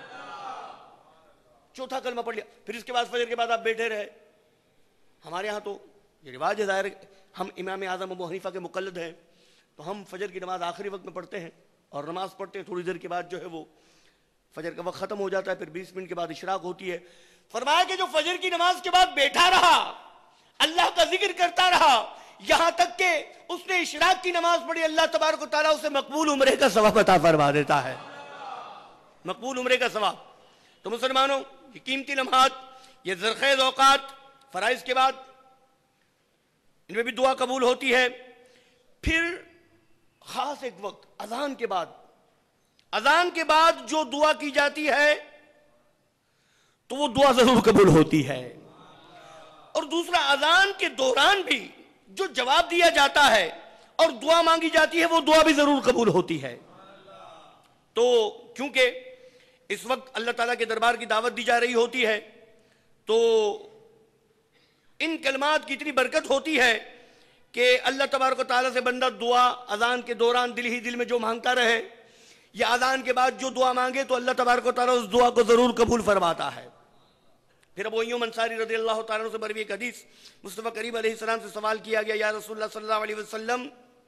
چوتھا کلمہ پڑھ لیا، پھر اس کے بعد فجر کے بعد آپ بیٹھے رہے. ہمارے ہاں تو یہ رواج ہے، ظاہر ہم امام اعظم ابو حنیفہ کے مقلد ہیں تو ہم فجر کی نماز آخری وقت میں پڑھتے ہیں، اور نماز پڑھتے ہیں تھوڑی دیر کے بعد جو ہے وہ فجر کا وقت ختم ہو جاتا ہے، پھر بیس منٹ کے بعد اشراق ہوتی ہے. فرمایا کہ جو فجر کی نماز کے بعد بیٹھا رہا، اللہ کا ذکر کرتا رہا، یہاں تک کہ اس نے اشراق کی نماز پڑھی، اللہ تبارک و تعالیٰ اسے مقبول عمرے کا ثواب عطا فرما دیتا ہے. مقبول عمرے کا ثواب. تو مسلمانوں یہ قیمتی لمحات، یہ زرخیز اوقات فرائض کے بعد ان میں بھی دعا قبول ہوتی ہے. پھر خاص ایک وقت اذان کے بعد، اذان کے بعد جو دعا کی جاتی ہے تو وہ دعا ضرور قبول ہوتی ہے. اور دوسرا اذان کے دوران بھی جو جواب دیا جاتا ہے اور دعا مانگی جاتی ہے وہ دعا بھی ضرور قبول ہوتی ہے. تو کیونکہ اس وقت اللہ تعالیٰ کے دربار کی دعوت دی جا رہی ہوتی ہے تو ان کلمات کی اتنی برکت ہوتی ہے کہ اللہ تبارک و تعالیٰ سے بندہ دعا اذان کے دوران دل ہی دل میں جو مانگتا رہے یا اذان کے بعد جو دعا مانگے تو اللہ تبارک و تعالیٰ اس دعا کو ضرور قبول فرماتا ہے. پھر ابو ایوب انصاری رضی اللہ تعالیٰ عنہ سے مروی ایک حدیث، مصطفیٰ کریم علیہ السلام سے سوال کیا گیا، یا رسول اللہ صلی اللہ علیہ وسلم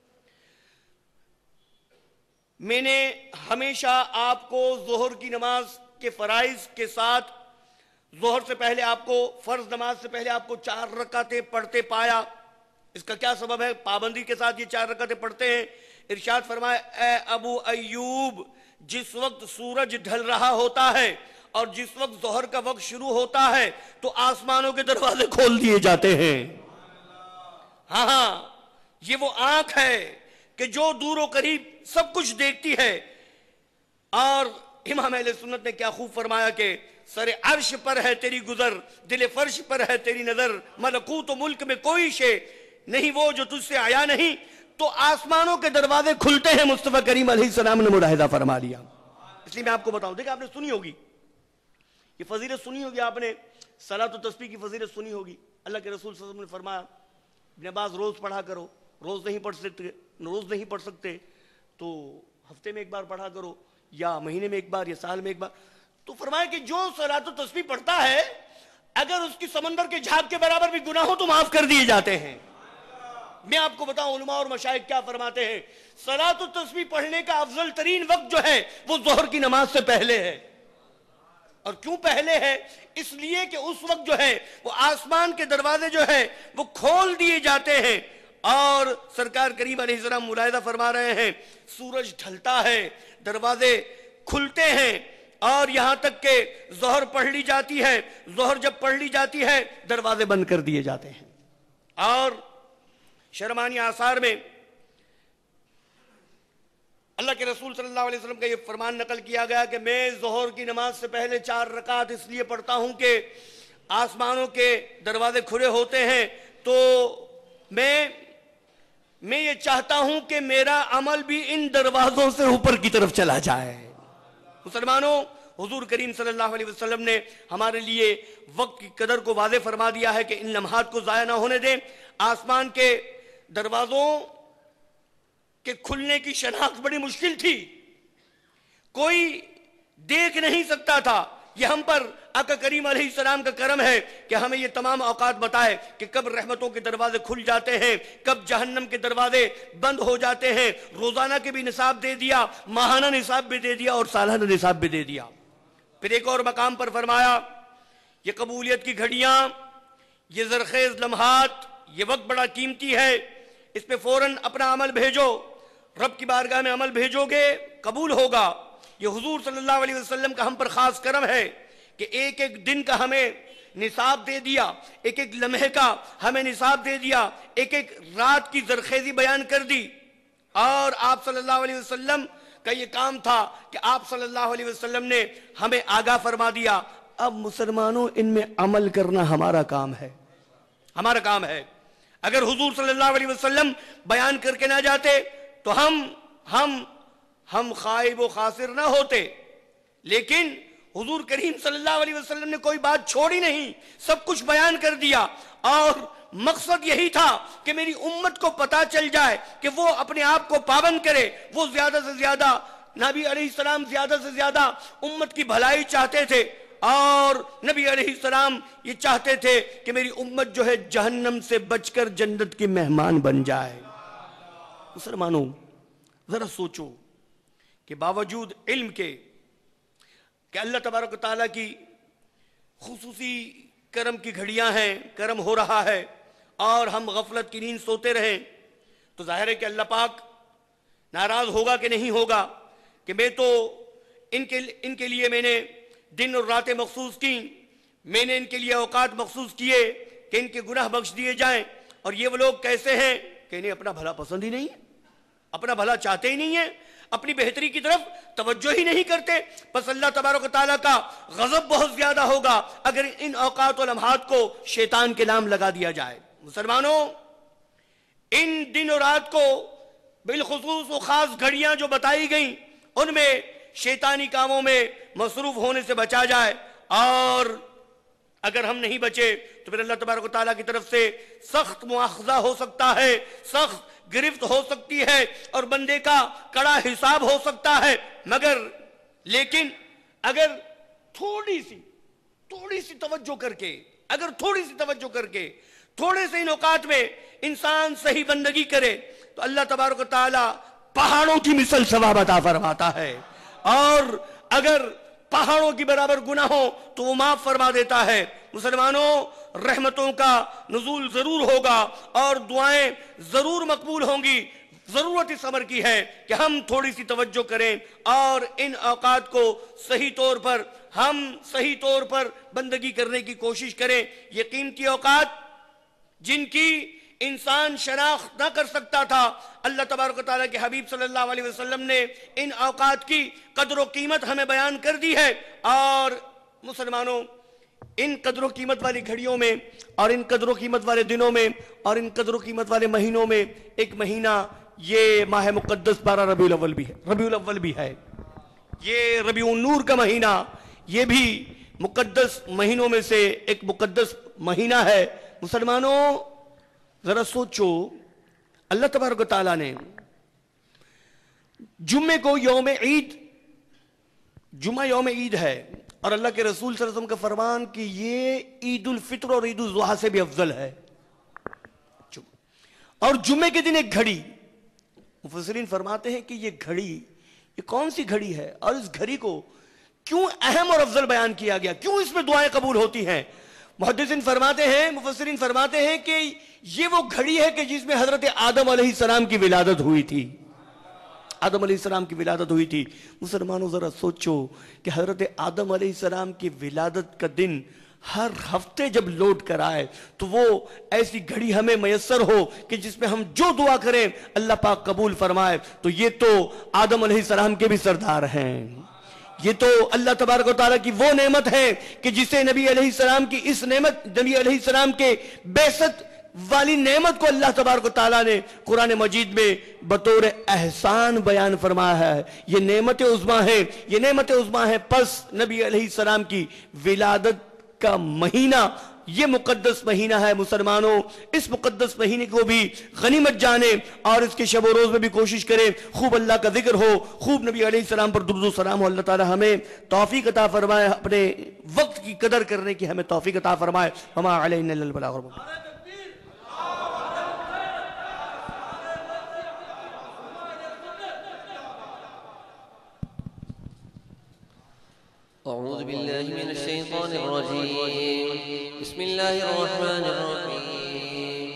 میں نے ہمیشہ آپ کو ظہر کی نماز کے فرائض کے ساتھ ظہر سے پہلے آپ کو فرض نماز سے پہلے آپ کو چار رکعتیں پڑھتے پایا، اس کا کیا سبب ہے پابندی کے ساتھ یہ چار رکعتیں پڑھتے ہیں؟ ارشاد فرمایا، اے ابو ایوب، جس وقت سورج ڈھل رہا ہوتا ہے اور جس وقت ظہر کا وقت شروع ہوتا ہے تو آسمانوں کے دروازے کھول دیے جاتے ہیں. ہاں ہاں یہ وہ آنکھ ہے کہ جو دور و قریب سب کچھ دیکھتی ہے. اور امام اہل سنت نے کیا خوب فرمایا کہ سر عرش پر ہے تیری گزر، دل فرش پر ہے تیری نظر، ملکوت و ملک میں کوئی شے نہیں وہ جو تجھ سے آیا نہیں. تو آسمانوں کے دروازے کھلتے ہیں، مصطفیٰ کریم علیہ السلام نے ملاحظہ فرما لیا. اس لیے میں آپ کو بتاؤں، دیکھیں آپ نے سنی ہوگی یہ فضیلت، سنی ہوگی آپ نے صلاۃ و تسبیح کی فضیلت سنی ہوگی. اللہ کے رسول صلی اللہ علیہ وسلم نے فرمایا ابن عباس روز پڑھا کرو، روز نہیں پڑھ سکتے روز نہیں پڑھ سکتے تو ہفتے میں ایک بار پڑھا کرو، یا مہینے میں ایک بار، یا سال میں ایک بار. تو فرمایا کہ جو صلاۃ و تسبیح پڑھتا ہے اگر اس کی سمندر کے جھاگ کے برابر بھی گناہ ہو تو معاف کر دیے جاتے ہیں. میں آپ کو بتاؤں علماء اور مشائخ کیا فرماتے ہیں، صلاۃ و تسبیح پڑھنے کا افضل ترین وقت جو ہے وہ ظہر کی نماز سے پہلے ہے. اور کیوں پہلے ہے؟ اس لیے کہ اس وقت جو ہے وہ آسمان کے دروازے جو ہے وہ کھول دیے جاتے ہیں. اور سرکار کریم علیہ السلام ملاحظہ فرما رہے ہیں سورج ڈھلتا ہے، دروازے کھلتے ہیں، اور یہاں تک کہ ظہر پڑھ لی جاتی ہے. ظہر جب پڑھ لی جاتی ہے دروازے بند کر دیے جاتے ہیں. اور شرمانی آثار میں اللہ کے رسول صلی اللہ علیہ وسلم کا یہ فرمان نقل کیا گیا کہ میں ظہر کی نماز سے پہلے چار رکعت اس لیے پڑھتا ہوں کہ آسمانوں کے دروازے کھلے ہوتے ہیں تو میں میں یہ چاہتا ہوں کہ میرا عمل بھی ان دروازوں سے اوپر کی طرف چلا جائے. مسلمانوں، حضور کریم صلی اللہ علیہ وسلم نے ہمارے لیے وقت کی قدر کو واضح فرما دیا ہے کہ ان لمحات کو ضائع نہ ہونے دیں. آسمان کے دروازوں کے کھلنے کی شناخت بڑی مشکل تھی، کوئی دیکھ نہیں سکتا تھا۔ یہ ہم پر آقا کریم علیہ السلام کا کرم ہے کہ ہمیں یہ تمام اوقات بتائے کہ کب رحمتوں کے دروازے کھل جاتے ہیں، کب جہنم کے دروازے بند ہو جاتے ہیں۔ روزانہ کے بھی نصاب دے دیا، ماہانہ نصاب بھی دے دیا اور سالانہ نصاب بھی دے دیا۔ پھر ایک اور مقام پر فرمایا یہ قبولیت کی گھڑیاں، یہ زرخیز لمحات، یہ وقت بڑا قیمتی ہے، اس پہ فوراً اپنا عمل بھیجو، رب کی بارگاہ میں عمل بھیجو گے قبول ہوگا۔ یہ حضور صلی اللہ علیہ وسلم کا ہم پر خاص کرم ہے کہ ایک ایک دن کا ہمیں نصاب دے دیا، ایک ایک لمحے کا ہمیں نصاب دے دیا، ایک ایک رات کی زرخیزی بیان کر دی۔ اور آپ صلی اللہ علیہ وسلم کا یہ کام تھا کہ آپ صلی اللہ علیہ وسلم نے ہمیں آگاہ فرما دیا، اب مسلمانوں ان میں عمل کرنا ہمارا کام ہے، ہمارا کام ہے۔ اگر حضور صلی اللہ علیہ وسلم بیان کر کے نہ جاتے تو ہم ہم ہم خائب و خاسر نہ ہوتے، لیکن حضور کریم صلی اللہ علیہ وسلم نے کوئی بات چھوڑی نہیں، سب کچھ بیان کر دیا۔ اور مقصد یہی تھا کہ میری امت کو پتا چل جائے کہ وہ اپنے آپ کو پابند کرے، وہ زیادہ سے زیادہ نبی علیہ السلام زیادہ سے زیادہ امت کی بھلائی چاہتے تھے، اور نبی علیہ السلام یہ چاہتے تھے کہ میری امت جو ہے جہنم سے بچ کر جنت کی مہمان بن جائے۔ مسلمانوں ذرا سوچو کہ باوجود علم کے کہ اللہ تبارک و تعالیٰ کی خصوصی کرم کی گھڑیاں ہیں، کرم ہو رہا ہے، اور ہم غفلت کی نیند سوتے رہیں، تو ظاہر ہے کہ اللہ پاک ناراض ہوگا کہ نہیں ہوگا کہ میں تو ان کے ان کے لیے میں نے دن اور راتیں مخصوص کی، میں نے ان کے لیے اوقات مخصوص کیے کہ ان کے گناہ بخش دیے جائیں، اور یہ وہ لوگ کیسے ہیں کہ انہیں اپنا بھلا پسند ہی نہیں ہے، اپنا بھلا چاہتے ہی نہیں ہیں، اپنی بہتری کی طرف توجہ ہی نہیں کرتے۔ پس اللہ تبارک و تعالیٰ کا غضب بہت زیادہ ہوگا اگر ان اوقات و لمحات کو شیطان کے نام لگا دیا جائے۔ مسلمانوں ان دن و رات کو بالخصوص و خاص گھڑیاں جو بتائی گئیں ان میں شیطانی کاموں میں مصروف ہونے سے بچا جائے، اور اگر ہم نہیں بچے تو پھر اللہ تبارک و تعالیٰ کی طرف سے سخت مواخذہ ہو سکتا ہے، سخت گرفت ہو سکتی ہے، اور بندے کا کڑا حساب ہو سکتا ہے۔ مگر لیکن اگر تھوڑی سی تھوڑی سی توجہ کر کے اگر تھوڑی سی توجہ کر کے تھوڑے سے ان اوقات میں انسان صحیح بندگی کرے تو اللہ تبارک و تعالیٰ پہاڑوں کی مثل ثواب عطا فرماتا ہے، اور اگر پہاڑوں کی برابر گناہ ہو تو وہ معاف فرما دیتا ہے۔ مسلمانوں رحمتوں کا نزول ضرور ہوگا اور دعائیں ضرور مقبول ہوں گی۔ ضرورت اس امر کی ہے کہ ہم تھوڑی سی توجہ کریں اور ان اوقات کو صحیح طور پر ہم صحیح طور پر بندگی کرنے کی کوشش کریں۔ یہ قیمتی اوقات جن کی انسان شناخت نہ کر سکتا تھا، اللہ تبارک و تعالیٰ کے حبیب صلی اللہ علیہ وسلم نے ان اوقات کی قدر و قیمت ہمیں بیان کر دی ہے۔ اور مسلمانوں ان قدر و قیمت والی گھڑیوں میں اور ان قدر و قیمت والے دنوں میں اور ان قدر و قیمت والے مہینوں میں ایک مہینہ یہ ماہ مقدس بارہ ربیع الاول بھی ہے ربیع الاول بھی ہے یہ ربیع النور کا مہینہ، یہ بھی مقدس مہینوں میں سے ایک مقدس مہینہ ہے۔ مسلمانوں ذرا سوچو، اللہ تبارک و تعالیٰ نے جمعے کو یوم عید جمعہ یوم عید ہے، اور اللہ کے رسول صلی اللہ علیہ وسلم کا فرمان کہ یہ عید الفطر اور عید الاضحیٰ سے بھی افضل ہے۔ اور جمعے کے دن ایک گھڑی، مفسرین فرماتے ہیں کہ یہ گھڑی یہ کون سی گھڑی ہے، اور اس گھڑی کو کیوں اہم اور افضل بیان کیا گیا، کیوں اس میں دعائیں قبول ہوتی ہیں؟ محدثین فرماتے ہیں مفسرین فرماتے ہیں کہ یہ وہ گھڑی ہے کہ جس میں حضرت آدم علیہ السلام کی ولادت ہوئی تھی آدم علیہ السلام کی ولادت ہوئی تھی مسلمانوں ذرا سوچو کہ حضرت آدم علیہ السلام کی ولادت کا دن ہر ہفتے جب لوٹ کر آئے تو وہ ایسی گھڑی ہمیں میسر ہو کہ جس میں ہم جو دعا کریں اللہ پاک قبول فرمائے، تو یہ تو آدم علیہ السلام کے بھی سردار ہیں، یہ تو اللہ تبارک و تعالیٰ کی وہ نعمت ہے کہ جسے نبی علیہ السلام کی اس نعمت نبی علیہ السلام کے بعثت والی نعمت کو اللہ تبارک و تعالیٰ نے قرآن مجید میں بطور احسان بیان فرمایا ہے۔ یہ نعمت عظمیٰ ہے یہ نعمت عظمیٰ ہے پس نبی علیہ السلام کی ولادت کا مہینہ یہ مقدس مہینہ ہے مسلمانوں، اس مقدس مہینے کو بھی غنیمت جانے اور اس کے شب و روز میں بھی کوشش کریں، خوب اللہ کا ذکر ہو، خوب نبی علیہ السلام پر درود و سلام ہو۔ اللہ تعالی ہمیں توفیق عطا فرمائے، اپنے وقت کی قدر کرنے کی ہمیں توفیق عطا فرمائے۔ وما علینا الا البلاغ المبین۔ أعوذ بالله من الشيطان الرجيم. بسم الله الرحمن الرحيم.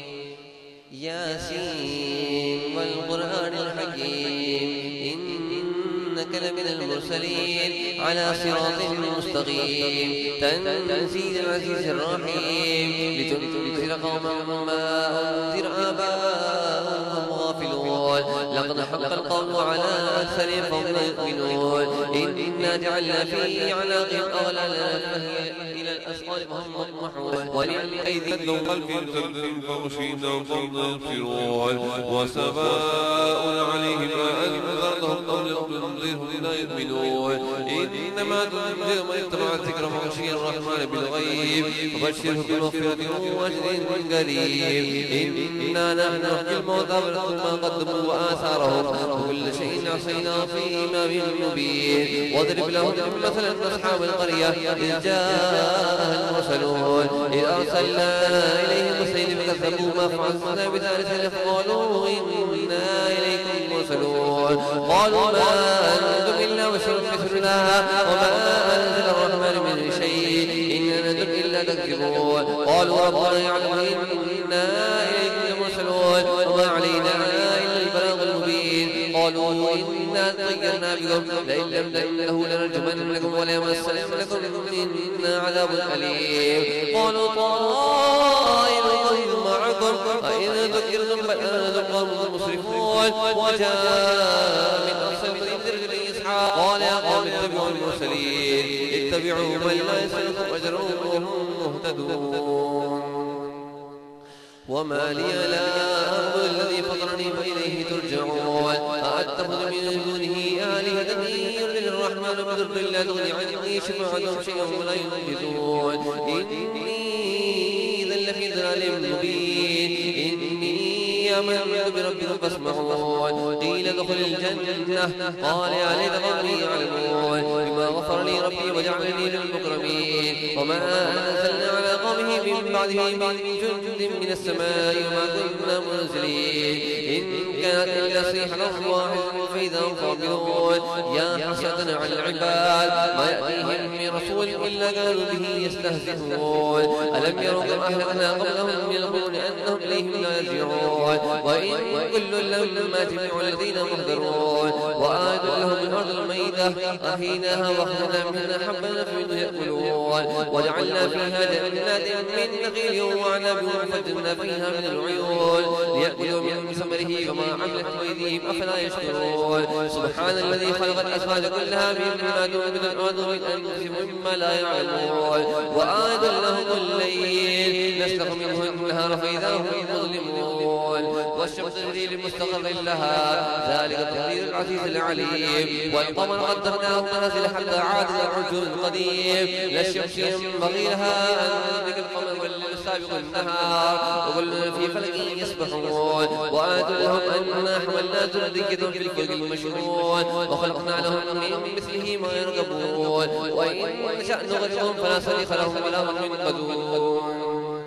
ياسين والقرآن الحكيم إنك لمن المرسلين على صراط مستقيم تنزيل العزيز الرحيم لتنذر قوما ما أنذر آباؤهم غافلون لقد حق القول على أكثرهم فهم يؤمنون إنا جعلنا في أعناقهم أغلالا فهي إلى الأسقال فهم مقمحون وللأيدي لو قلب فغشينا فهم يبصرون وسواء عليهم أنذرتهم أم لم تنذرهم لا يؤمنون إنما تنذر من اتبع الذكر وخشي الرحمن بالغيب فبشره بمغفرة وأجر قريب إنا نحن نحيي الموتى ونكتب ما قدموا وآثارهم وكل شيء عصيناه في إمام مبين واضرب لهم مثلا أصحاب القرية إذ جاءها المرسلون إذ أرسلنا إليهم اثنين فكذبوهما فعززنا بثالث فقالوا إنا إليكم مرسلون قالوا ما أنتم إلا بشر مثلنا وما أنزل الرحمن من شيء إن أنتم إلا تكذبون قالوا ربنا يعلم إنا إليكم مرسلون وما علينا إلا البلاغ المبين قالوا إنا طيرنا بكم لئن لم تنتهوا لنرجمنكم وليمسنكم منا عذاب أليم قالوا طائركم معكم أئن ذكرتم بل أنتم قوم مسرفون وجاء من أقصى المدينة إسحاق قال يا قوم اتبعوا المرسلين اتبعوا من لا يسألكم أجرا وهم مهتدون وما لي لا أعبد الذي فطرني فإليه ترجعون أأتخذ من دونه آلهة إن يردني الرحمن بضر لا تغني عني شفاعتهم شيئا ولا ينقذون إني إذا لفي ضلال مبين إني آمنت بربكم فاسمعون قيل ادخل الجنة قال يا ليت قومي يعلمون بما غفر لي ربي وجعلني من المكرمين وما أنزلنا على قومه من بعده من جند من السماء وما كنا منزلين إن كانت إلا صيحة واحدة فإذا هم خامدون يا حسرة على العباد ما يأتيهم من رسول إلا كانوا به يستهزئون ألم يروا كم أهلكنا قبلهم من القرون أنهم إليهم لا يرجعون وإن كل لما جميع الذين محضرون وآية لهم الأرض الميتة أحيناها وأخرجنا منها حبا فمنه يأكلون وجعلنا فيها جنات من نخيل وعنب وفجرنا فيها من العيون ليأكلوا من ثمره وما عملت أيديهم أفلا يشكرون سبحان الذي خلق الأزواج كلها مما تنبت الأرض من أنفسهم مما لا يعلمون وآية لهم الليل نسلخ منه النهار فإذا هم مظلمون والشمس تجري لمستقر لها ذلك تقدير العزيز العليم والقمر قدرناه منازل حتى عاد العرجون القديم لا الشمس ينبغي لها أن تدرك القمر والليل سابق النهار وكل في فلك يسبحون وآية لهم أنا حملنا ذريتهم في الفلك المشحون وخلقنا لهم من مثله ما يركبون وإن نشأ نغرقهم فلا صريخ لهم ولا هم ينقذون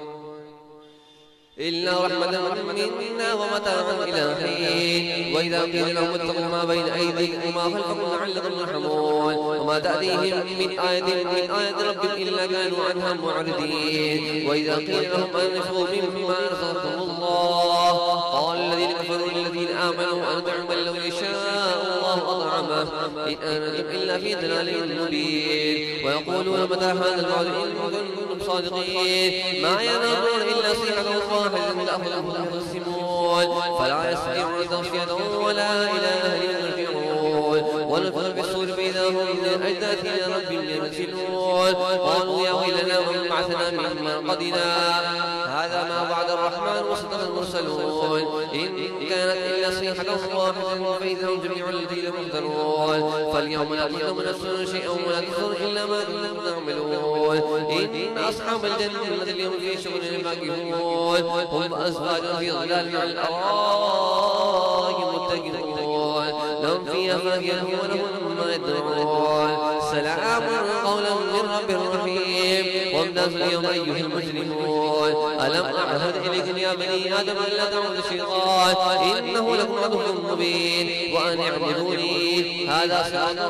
إلا رحمة منا ومتاعا إلى حين وإذا قيل لهم اتقوا ما بين أيديكم وما خلفكم لعلكم ترحمون وما تأتيهم من آية من آية ربهم إلا كانوا عنها معرضين وإذا قيل لهم أنفقوا مما رزقكم الله قال الذين كفروا للذين آمنوا أنطعم من لو يشاء الله أطعمه إن أنتم إلا في ضلال مبين ويقولون متى هذا الوعد إن كنتم صادقين ما ينظرون إلا صيحة واحد تأخذهم المسلمون فلا يستطيعون توصية ولا إلى أهلهم يرجعون ونفخ في الصور فإذا هم من أجداثنا ربهم ينسلون قالوا يا ويلنا من بعثنا من مرقدنا هذا ما وعد الرحمن وصدق المرسلون إن كانت إلا إلا صيحة واحدة فإذا هم جميع الذين مهترون فاليوم لا تظلم نفس شيئا ولا تخسر إلا ما كنتم تعملون إن أصحاب الجنة اليوم في شغل فاكهون هم أزواج في ظلال على الأرائك متكئون لهم فيها فاكهة ولهم ما يدعون سلام قولا من رب رحيم وامتازوا اليوم أيها المجرمون ألم أعهد إليكم يا بني آدم ألا تعبدوا الشيطان إنه لكم عدو مبين وأن اعبدوني هذا صراط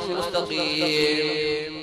مستقيم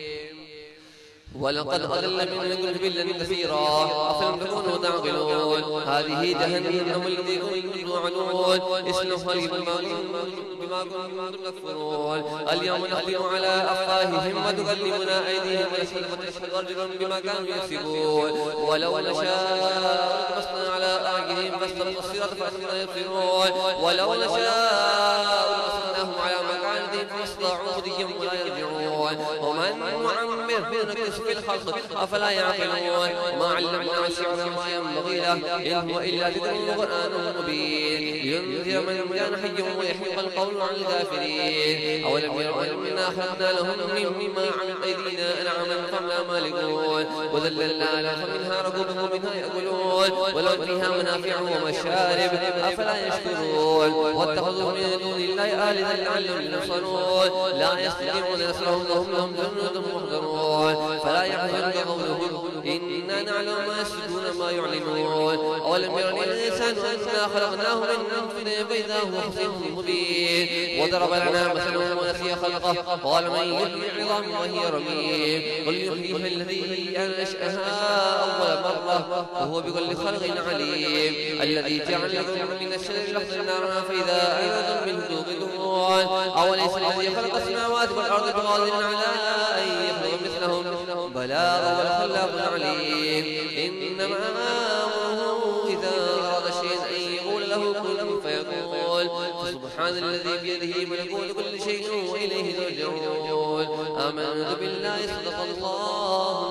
ولقد أضل منكم جبلا كثيرا أفلم تكونوا تعقلون هذه جهنم التي كنتم توعدون اصلوها بما كنتم تكفرون اليوم نختم على أفواههم وتكلمنا أيديهم وتشهد أرجلهم بما كانوا يكسبون ولو نشاء لطمسنا على أعينهم فاستبقوا الصراط فأنتم يبصرون ولو نشاء لمسناهم على مكانتهم فاصطاعوا بهم ولا يرجعون ومن نعمره نكس في الخلق أفلا يعقلون وما علمنا الشعر ما ينبغي له إن هو إلا ذكر وقرآن مبين لينذر من كان حيا ويحق القول عن الكافرين أولم يروا أنا خلقنا لهم مما عن أيدينا أنعاما فهم لا مالكون وذللنا لهم فمنها ركوبهم ومنها يأكلون ولهم فيها منافع ومشارب أفلا يشكرون واتخذوا من دون الله آلهة لعلهم ينصرون لا يستطيعون نصرهم وهم لهم جند محضرون فلا يحزنك قولهم إنا نعلم ما يسرون ما يعلنون أولم يرى الإنسان أنا خلقناه من نطفة فإذا هو خصيم مبين وضرب لنا مثلا ونسي خلقه قال من يحيي العظام وهي رميم قل يحييها الذي أنشأها أول مرة وهو بكل خلق عليم الذي جعل لكم من الشجر الأخضر نارا فإذا أنتم منه توقدون أوليس الذي خلق السماوات والأرض بقادر على أن يخلق مثلهم بلى وهو الخلاق العليم إنما أمره إذا أراد شيئا أن يقول له كن فيقول فسبحان الذي بيده ملكوت كل شيء وإليه ترجعون آمنت بالله صدق الله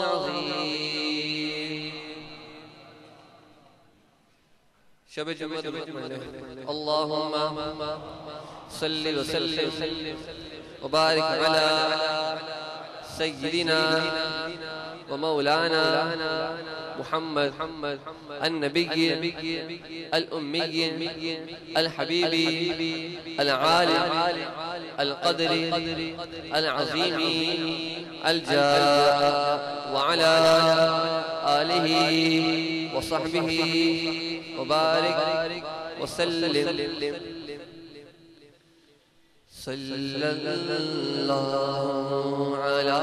العظيم شب جمعة اللهم صل وسلم وبارك على سيدنا ومولانا محمد النبي الأمي الحبيب العالم القدر العظيم الجاه وعلى آله وصحبه وبارك وسلم صلى الله على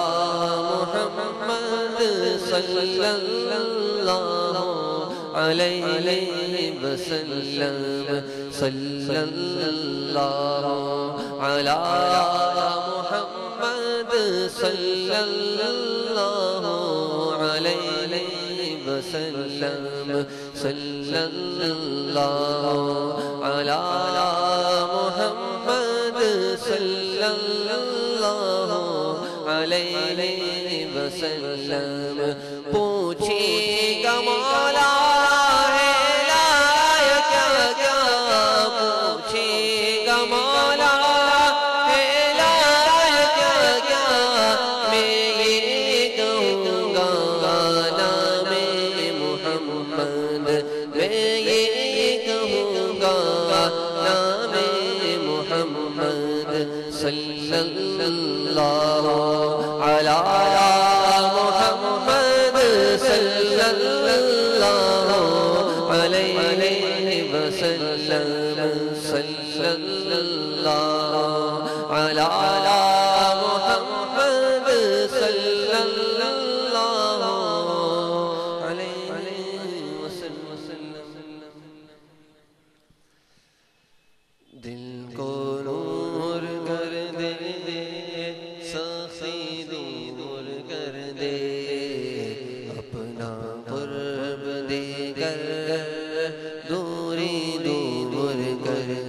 محمد صلى الله عليه وسلم صلى الله على محمد صلى الله عليه وسلم صلى الله على محمد صلى الله عليه وسلم پوچھے گا مولا ہے لایا کیا کیا پوچھے گا مولا ہے لایا کیا کیا میں یہ کہوں گا نام محمد میں یہ کہوں گا نام محمد صلی اللہ علی محمد صلی اللہ علیہ وسلم صلی اللہ علی محمد صلی اللہ علیہ وسلم دل کو نور کر دے سخی دور کر دے اپنا قرب دے کر دوری دور کر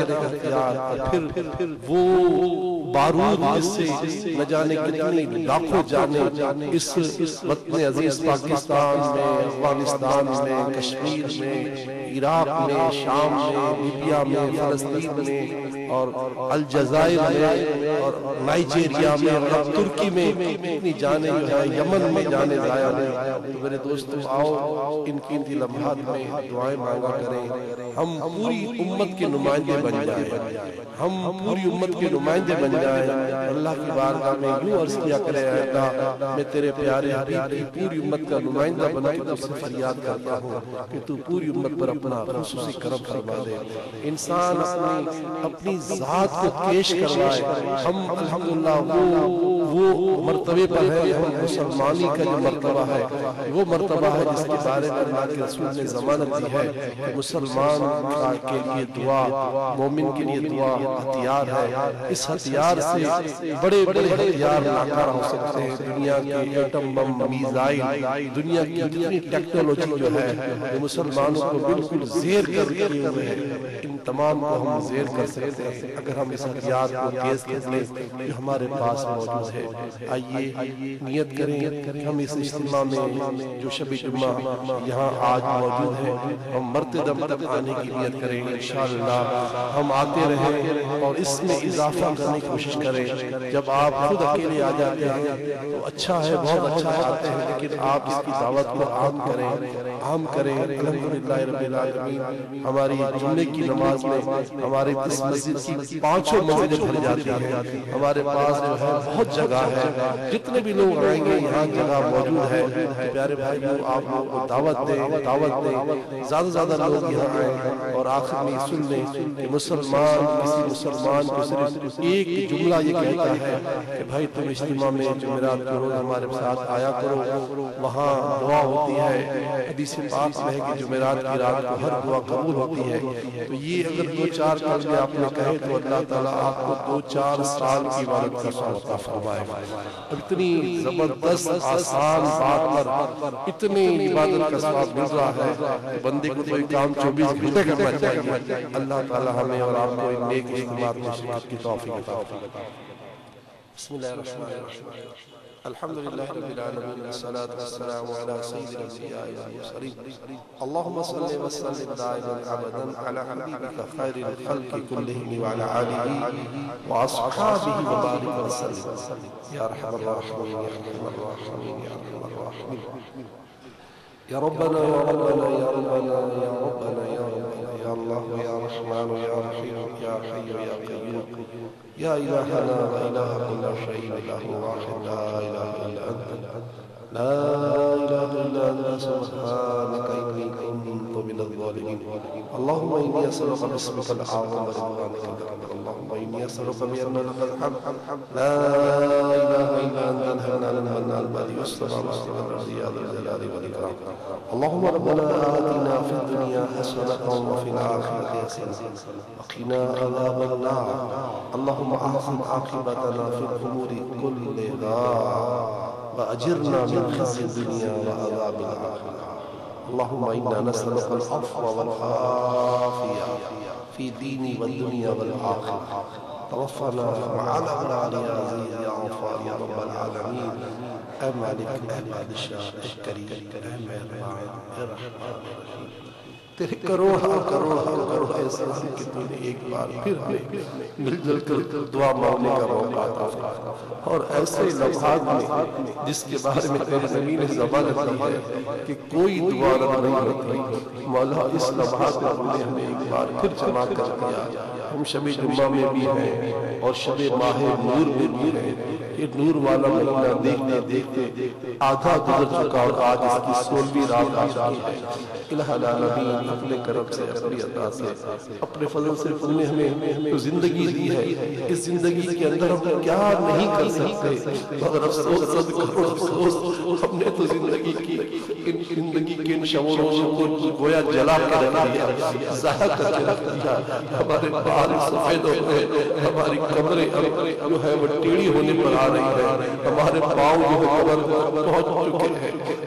کرنے کا اختیار، اور پھر وہ بارود جس سے نہ جانے کتنی لاکھوں جانے اس وطن عزیز پاکستان میں، افغانستان میں، کشمیر میں، عراق میں، شام میں، لیبیا میں، فلسطین میں، اور الجزائر میں، اور نائجیریا میں، اور ترکی میں اتنی جانیں جو ہے، یمن میں جانے ضائع ہیں۔ تو میرے دوستو آؤ ان قیمتی لمحات میں دعائیں مانگا کریں، ہم پوری امت کے نمائندے بن جائیں، ہم پوری امت کے نمائندے بن جائیں، اللہ کی بارگاہ میں یوں عرض کیا کرے، اے اللہ میں تیرے پیارے حبیب کی پوری امت کا نمائندہ بنا کے تجھ سے فریاد کرتا ہوں کہ تو پوری امت پر اپنا خصوصی کرم فرما دے۔ انسان اپنی اپنی ذات کو پیش کروائے، ہم الحمدللہ وہ وہ مرتبے پر ہے، ہم مسلمانی کا جو مرتبہ ہے وہ مرتبہ ہے جس کے بارے میں اللہ کے رسول نے ضمانت دی ہے کہ مسلمان کے لیے دعا، مومن کے لیے دعا ہتھیار ہے۔ اس ہتھیار سے بڑے بڑے ہتھیار ناکار ہو سکتے ہیں، دنیا کے ایٹم بم، میزائل، دنیا کی جتنی ٹیکنالوجی جو ہے وہ مسلمانوں کو بالکل زیر کر کے ہوئے ہیں، ان تمام کو ہم زیر کر سکتے ہیں اگر ہم اس ہتھیار کو تیز کر لیں جو ہمارے پاس موجود ہے۔ آئیے نیت کریں کہ ہم اس اجتماع میں جو شب جمعہ یہاں آج موجود ہے، ہم مرتے دم تک آنے کی نیت کریں، انشاءاللہ ہم آتے رہیں اور اس میں اضافہ کرنے کی کوشش کریں۔ جب آپ خود اکیلے آ جاتے ہیں تو اچھا ہے، بہت اچھا ہے آتے ہیں، لیکن آپ اس کی دعوت کو عام کریں، عام کریں۔ الحمدللہ رب العالمین، ہماری جمعے کی نماز میں ہمارے اس مسجد کی پانچوں مسجدیں بھر جاتی ہیں، ہمارے پاس جو ہے بہت جگہ ہے، جتنے بھی لوگ آئیں گے یہاں جگہ موجود ہے۔ پیارے بھائی آپ لوگوں کو دعوت دیں، دعوت دیں، زیادہ زیادہ لوگ یہاں آئیں، اور آخر میں سن لیں کہ مسلمان کسی مسلمان کو صرف ایک جملہ یہ کہتا ہے کہ بھائی تم اجتماع میں جمعرات کے روز ہمارے ساتھ آیا کرو، وہاں دعا ہوتی ہے، حدیث پاک میں ہے کہ جمعرات کی رات کو ہر دعا قبول ہوتی ہے۔ تو یہ اگر دو چار کلمے آپ نے کہے تو اللہ تعالیٰ آپ کو دو چار سال کی عبادت کا ثواب عطا فرمائے۔ اتنی زبردست آسان بات پر اتنی عبادت کا ثواب مل رہا ہے کہ بندے کو کوئی کام چوبیس گھنٹے کرنا چاہیے۔ اللہ تعالیٰ ہمیں اور آپ کو ایک نیک اجتماعات میں شرکت کی توفیق عطا فرمائے۔ بسم اللہ الرحمن الرحیم، الحمدللہ رب العالمین، والصلاة والسلام علی سید الانبیاء والمرسلین، اللہم صلی وسلم دائما ابدا علی حبیبک خیر الخلق کلہم وعلی آلہ واصحابہ وبارک وسلم، یا ارحم الراحمین، یا ارحم الراحمین، یا ارحم الراحمین، یا ربنا یا ربنا یا ربنا یا ربنا یا ربنا یا اللہ یا رحمان یا رحیم یا حی یا قیوم یا الہنا و الہ کل شیء الہ واحد لا الہ الا انت لا الہ الا انت سبحانک انی کنت من الظالمین۔ اللہم انی اسألک باسمک الاعظم ورضوانک الاکبر، اللہم انی اسألک بأن لک الحمد لا الہ الا انت الحنان المنان بدیع السماوات والارض یا ذا الجلال والاکرام۔ اللہم ربنا آتنا فی الدنیا حسنۃ وفی الآخرۃ حسنۃ وقنا عذاب النار۔ اللہم احسن عاقبتنا فی الامور کلها وأجرنا من خزي الدنيا وعذاب الآخرة۔ اللهم إنا نسألك العفو والعافية في ديني والدنيا والآخرة، توفنا مع الأبرار يا عزيز يا غفار يا رب العالمين، اے مالک، اے بادشاہ، اے کریم، اے مہربان، اے رحمان الرحیم، تیرے کروڑا کروڑا کروڑا احسان کہ تو نے ایک بار پھر ہمیں مل جل کر دعا مانگنے کا موقع عطا فرمایا، اور ایسے لمحات میں جس کے بارے میں تیری زمین ضمانت دی ہے کہ کوئی دعا رد نہیں ہوتی، مولا اس لمحات میں ہم نے ہمیں ایک بار پھر جمع کر دیا۔ ہم شب جمعہ میں بھی ہیں اور شب ماہ نور میں بھی ہیں، یہ نور والا مہینہ دیکھتے دیکھتے آدھا گزر چکا اور آج اس کی سولہویں رات آ چکی ہے۔ الہ العالمین اپنے کرم سے، اپنی عطا سے، اپنے فضل سے تم نے ہمیں زندگی دی ہے، اس زندگی کے اندر ہم کیا نہیں کر سکتے، مگر افسوس صد کروڑ افسوس، ہم نے تو زندگی کی ان زندگی کے ان شب و روزوں کو گویا جلا کے رکھ دیا، ضائع کر کے رکھ دیا۔ ہمارے بال سفید ہو گئے، ہماری کمریں جو ہے وہ ٹیڑھی ہونے پر آ رہی ہے، ہمارے پاؤں جو ہے قبر پر پہنچ چکے ہیں۔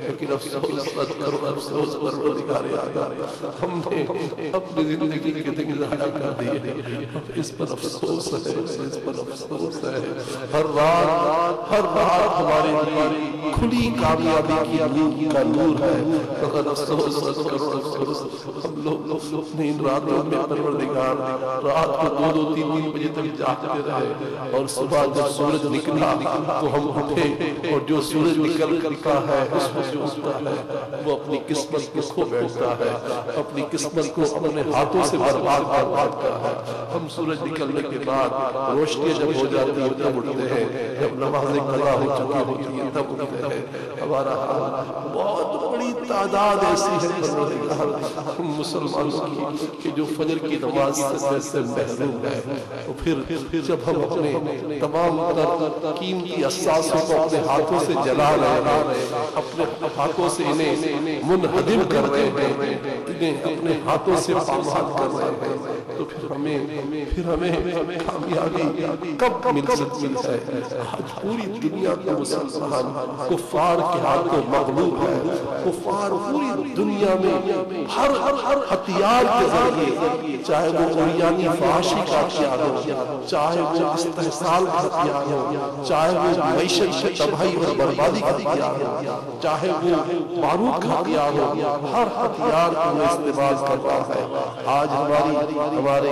لیکن افسوس مت کرو، افسوس پروردگار عالم، ہم نے اپنی زندگی کے دن ضائع کر دیے، اس پر افسوس ہے، اس پر افسوس ہے۔ ہر رات ہر رات ہمارے لیے کھلی کامیابی کی نور کا نور ہے، مگر افسوس مت کرو، افسوس۔ ہم لوگ اپنی ان راتوں میں پروردگار رات کو دو دو تین تین بجے تک جاگتے رہے، اور صبح جب سورج نکلا تو ہم اٹھے، اور جو سورج نکل کرتا ہے اس میں جو اٹھتا ہے وہ اپنی قسمت کو کھو بیٹھتا ہے، اپنی قسمت کو اپنے ہاتھوں سے برباد کر بیٹھتا ہے۔ ہم سورج نکلنے کے بعد روشنی جب ہو جاتی ہے تب اٹھتے ہیں، جب نمازیں قضا ہو چکی ہوتی ہیں تب اٹھتے ہیں۔ ہمارا بہت بڑی تعداد ایسی ہے پروردگار ہم مسلمانوں کی کہ جو فجر کی نماز سے محروم ہے، اور پھر جب ہم اپنے تمام تر قیمتی اثاثوں کو اپنے ہاتھوں سے جلا رہے ہیں، اپنے ہاتھوں سے انہیں منہدم کر رہے ہیں، انہیں اپنے ہاتھوں سے پامال کر رہے ہیں، تو پھر ہمیں پھر ہمیں کامیابی کب مل سکتی ہے؟ آج پوری دنیا کے مسلمان کفار کے ہاتھوں مغلوب ہے، کفار پوری دنیا میں ہر ہر ہتھیار کے ذریعے، چاہے وہ عریانی فحاشی کا ہتھیار ہو، چاہے وہ استحصال کا ہتھیار ہو، چاہے وہ معیشت سے تباہی اور بربادی کا ہتھیار ہو، چاہے وہ بارود کا ہتھیار ہو، ہر ہتھیار کو وہ استعمال کر رہا ہے۔ آج ہماری ہمارے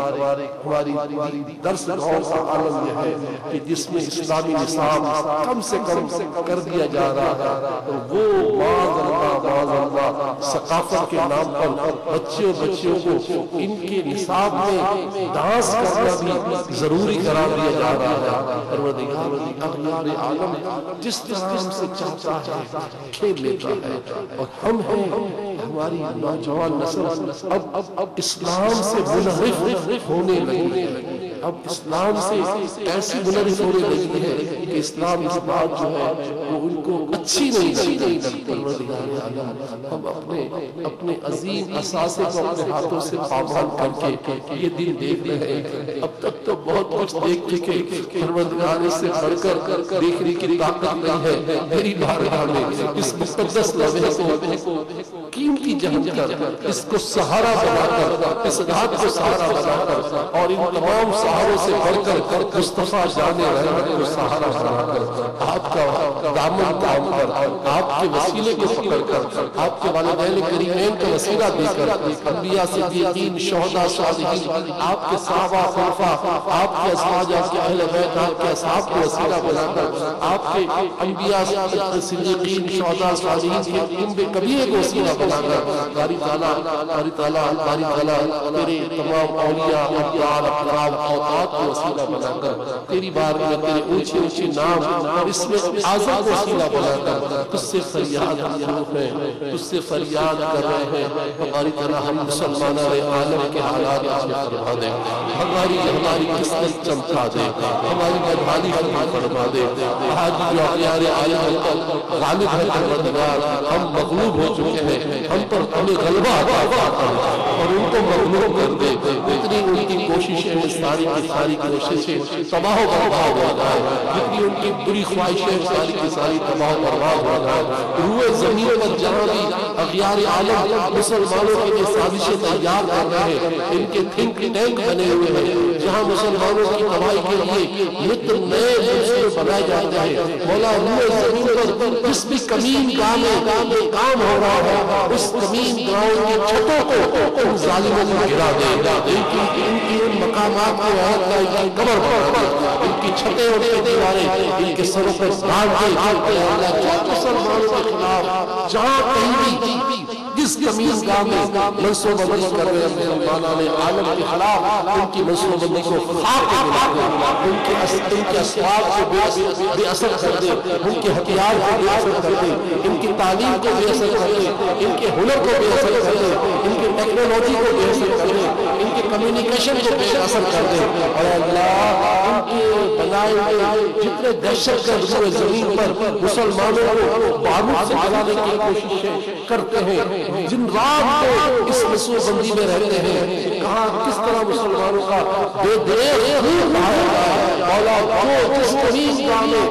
ہماری درس گاہوں کا عالم یہ ہے کہ جس میں اسلامی نصاب کم سے کم کر دیا جا رہا ہے، وہ معاذ اللہ معاذ اللہ ثقافت کے نام پر بچوں بچوں کو ان کے نصاب میں ڈانس کرنا بھی ضروری قرار دیا جا رہا ہے۔ پروردگار اغیار عالم جس طرح ہم سے چاہتا ہے کھیل لیتا ہے، اور ہم ہیں ہماری نوجوان نسل اب اب اسلام سے منحرف ہونے لگی ہے، اب اسلام سے ایسی منحرف ہونے لگی ہے کہ اسلام اس بات جو ہے وہ ان کو اچھی نہیں لگتی۔ پروردگار عالم ہم اپنے اپنے عظیم اثاثے کو اپنے ہاتھوں سے پامال کر کے یہ دن دیکھ رہے ہیں۔ اب تک تو بہت کچھ دیکھ چکے، پروردگار سے بڑھ کر دیکھنے کی طاقت نہیں ہے۔ میری بارگاہ میں اس مقدس لمحے کو قیمتی جہن کر، اس کو سہارا بنا کر، اس رات کو سہارا بنا کر، اور ان تمام سہاروں سے بڑھ کر مصطفیٰ جان رحمت کو سہارا بنا کر، آپ کا دامن تھام کر، آپ کے وسیلے کو پکڑ کر، آپ کے والدین کریمین کا وسیلہ دے کر، انبیاء صدیقین شہداء صالحین، آپ کے صحابہ خلفاء، آپ کے ازواج، آپ کے اہل بیت، آپ کے اصحاب کو وسیلہ بنا کر، آپ کے انبیاء صدیقین شہداء صالحین کے ان بے کبیرے کو وسیلہ بنا کر، باری تعالیٰ باری تعالیٰ باری تعالیٰ تیرے تمام اولیاء ابرار اقراب اوقات کو وسیلہ بنا کر، تیری بارگاہ میں تیرے اونچے اونچے نام اور اس میں اعظم کو وسیلہ بنا کر تجھ سے فریاد مطلوب ہے، تجھ سے فریاد کر رہے ہیں۔ ہماری طرح ہم مسلمانوں عالم کے حالات عطا فرما دے، ہماری ہماری قسمت چمکا دے، ہماری بدحالی ختم فرما دے۔ آج جو اغیار عالم غالب ہے پروردگار، ہم مغلوب ہو چکے ہیں، ہم پر ہمیں غلبہ عطا فرما اور ان کو مغلوب کر دے۔ اتنی ان کی کوششیں ساری کی ساری کوششیں تباہ و برباد ہو جائے، جتنی ان کی بری خواہشیں ساری کی ساری تباہ و برباد ہو جائے۔ روئے زمین پر جہاں بھی اغیار عالم مسلمانوں کے لیے سازشیں تیار کر رہے ہیں، ان کے تھنک ٹینک بنے ہوئے ہیں، جہاں مسلمانوں کی تباہی کے لیے نت نئے منصوبے بنائے جاتے ہیں۔ مولا روئے زمین پر جس بھی کمین گاہ میں کام ہو رہا ہے، اس کمین گاہوں کی چھتوں کو ان ظالموں کو گرا دے، ان کی ان کی ان مقامات کو عہد کا ان کی قبر بنا دے، ان کی چھتیں اور ان کی دیواریں ان کے سروں پر باندھ دے۔ اللہ جو مسلمانوں کے خلاف جہاں کہیں بھی جس کمین گاہ میں منصوبہ بندی کر رہے ہیں مسلمانان عالم کے خلاف، ان کی منصوبہ بندی کو خاک کے ملا دے، ان کے ان کے اسباب کو بے اثر کر دے، ان کے ہتھیار کو بے اثر کر دے، ان کی تعلیم کو بے اثر کر دے، ان کے ہنر کو بے اثر کر دے، ان کی ٹیکنالوجی کو بے اثر کر دے، ان کی کمیونیکیشن کو بے اثر کر دے۔ اور اللہ ان کے بنائے ہوئے جتنے دہشت گرد ہوئے زمین پر مسلمانوں کو بارود سے جلانے کی کوششیں کرتے ہیں، جن رات کو اس منصوبہ بندی میں رہتے ہیں، کہاں کس طرح مسلمانوں کا بے دریغ خون بہایا جائے۔ مولا جو جس کمین گاہ میں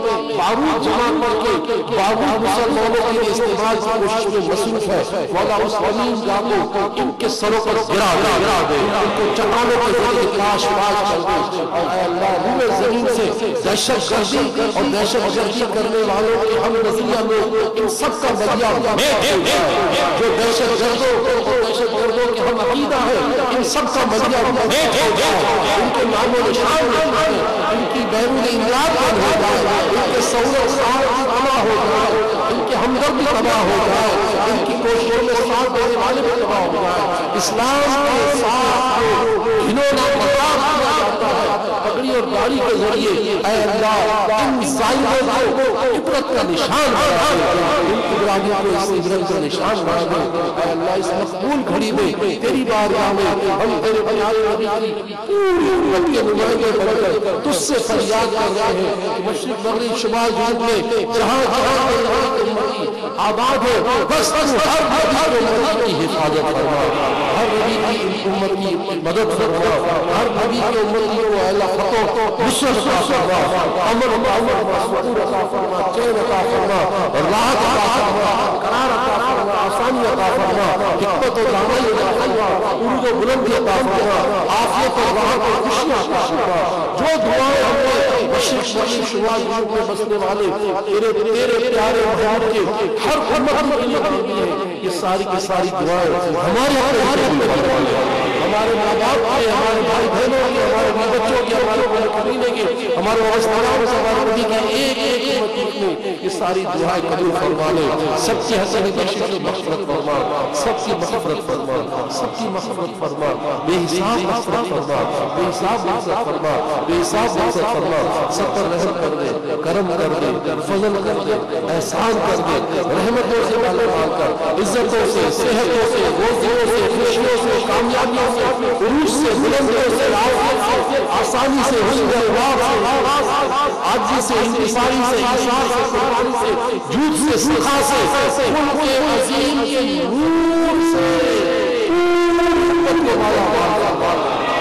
बारूद जमा करके बारूद मुसलमानों के लिए इस्तेमाल की कोशिश में मसरूफ है। मौला उस अमीन जान को इनके सरों पर गिरा गिरा दे, इनको चट्टानों के जरिए लाश लाश कर दे। और ऐ अल्लाह रूए ज़मीन से दहशत गर्दी और दहशत गर्दी करने वालों के हम नज़रिया लोग इन सब का बलिया जो दहशत गर्दों और दहशत गर्दों के हम अकीदा है, इन सब का बलिया इनके नामो निशान है, इनकी बैरून इमदाद बंद हो जाए, इनके सौर साथ तबाह हो जाए, इनके हमदर्द तबाह हो जाए, इनकी कोशिशों में साथ देने वाले भी तबाह हो जाए। इस्लाम के साथ घिनौना मजाक किया जाता है पगड़ी और दाढ़ी के जरिए। ऐ अल्लाह इन जालिमों को इबरत का निशान बना दे, इन इब्राहिम को इस इबरत का निशान बना दे। ऐ अल्लाह इस मकबूल घड़ी में तेरी बारगाह में हम तेरे प्यारे नबी की पूरी उम्मत के नुमाइंदे बनकर तुझसे फरियाद कर रहे हैं कि मशरिक मगरिब शुमाल जनूब में जहां जहां तेरी उम्मती आबाद है, बस तू हर नबी की उम्मत की हिफाजत फरमा, हर नबी की उम्मत की मदद फरमा, हर नबी की उम्मत को अल्लाह फतो नुसरत अता फरमा, अमन अमन सुकून अता फरमा, चैन अता फरमा, राहत अता फरमा, करार अता फरमा, आसानी अता फरमा, हिकमत और दानाई अता फरमा, उरूज और बुलंदी अता फरमा, आफियत और राहत और खुशियां अता फरमा। जो दुआएं हमने मशरिक मगरिब शुमाल जनूब में बसने वाले तेरे तेरे प्यारे महबूब के हर उम्मत के लिए दी है, ये सारी की सारी दुआएं हमारे हमारे हमारे माँ बाप के, हमारे भाई बहनों के, हमारे बच्चों के, हमारे बड़े कमीने के, हमारे वास्तानाओं से हमारे नबी के एक एक उम्मत में ये सारी दुआएं कबूल फरमा ले। सबकी हसन बख्शिश और मग़फ़िरत फरमा, सबकी मग़फ़िरत फरमा, सबकी मग़फ़िरत फरमा, बेहिसाब मग़फ़िरत फरमा, बेहिसाब मग़फ़िरत फरमा, बेहिसाब मग़फ़िरत फरमा। सब पर रहम कर दे, करम कर दे, फजल कर दे, एहसान कर दे, रहमतों से मालामाल कर, इज्जतों से, सेहतों से, रोज़ियों से, खुशियों से, कामयाबियों से, उरूज से, बुलंदियों से, आसानी से, हुस्न आजी से, इंकिसारी से, इशार से, कुर्बानी से, जूद से, सुखा से, मुल्क अज़ीम के नूर से उम्मत को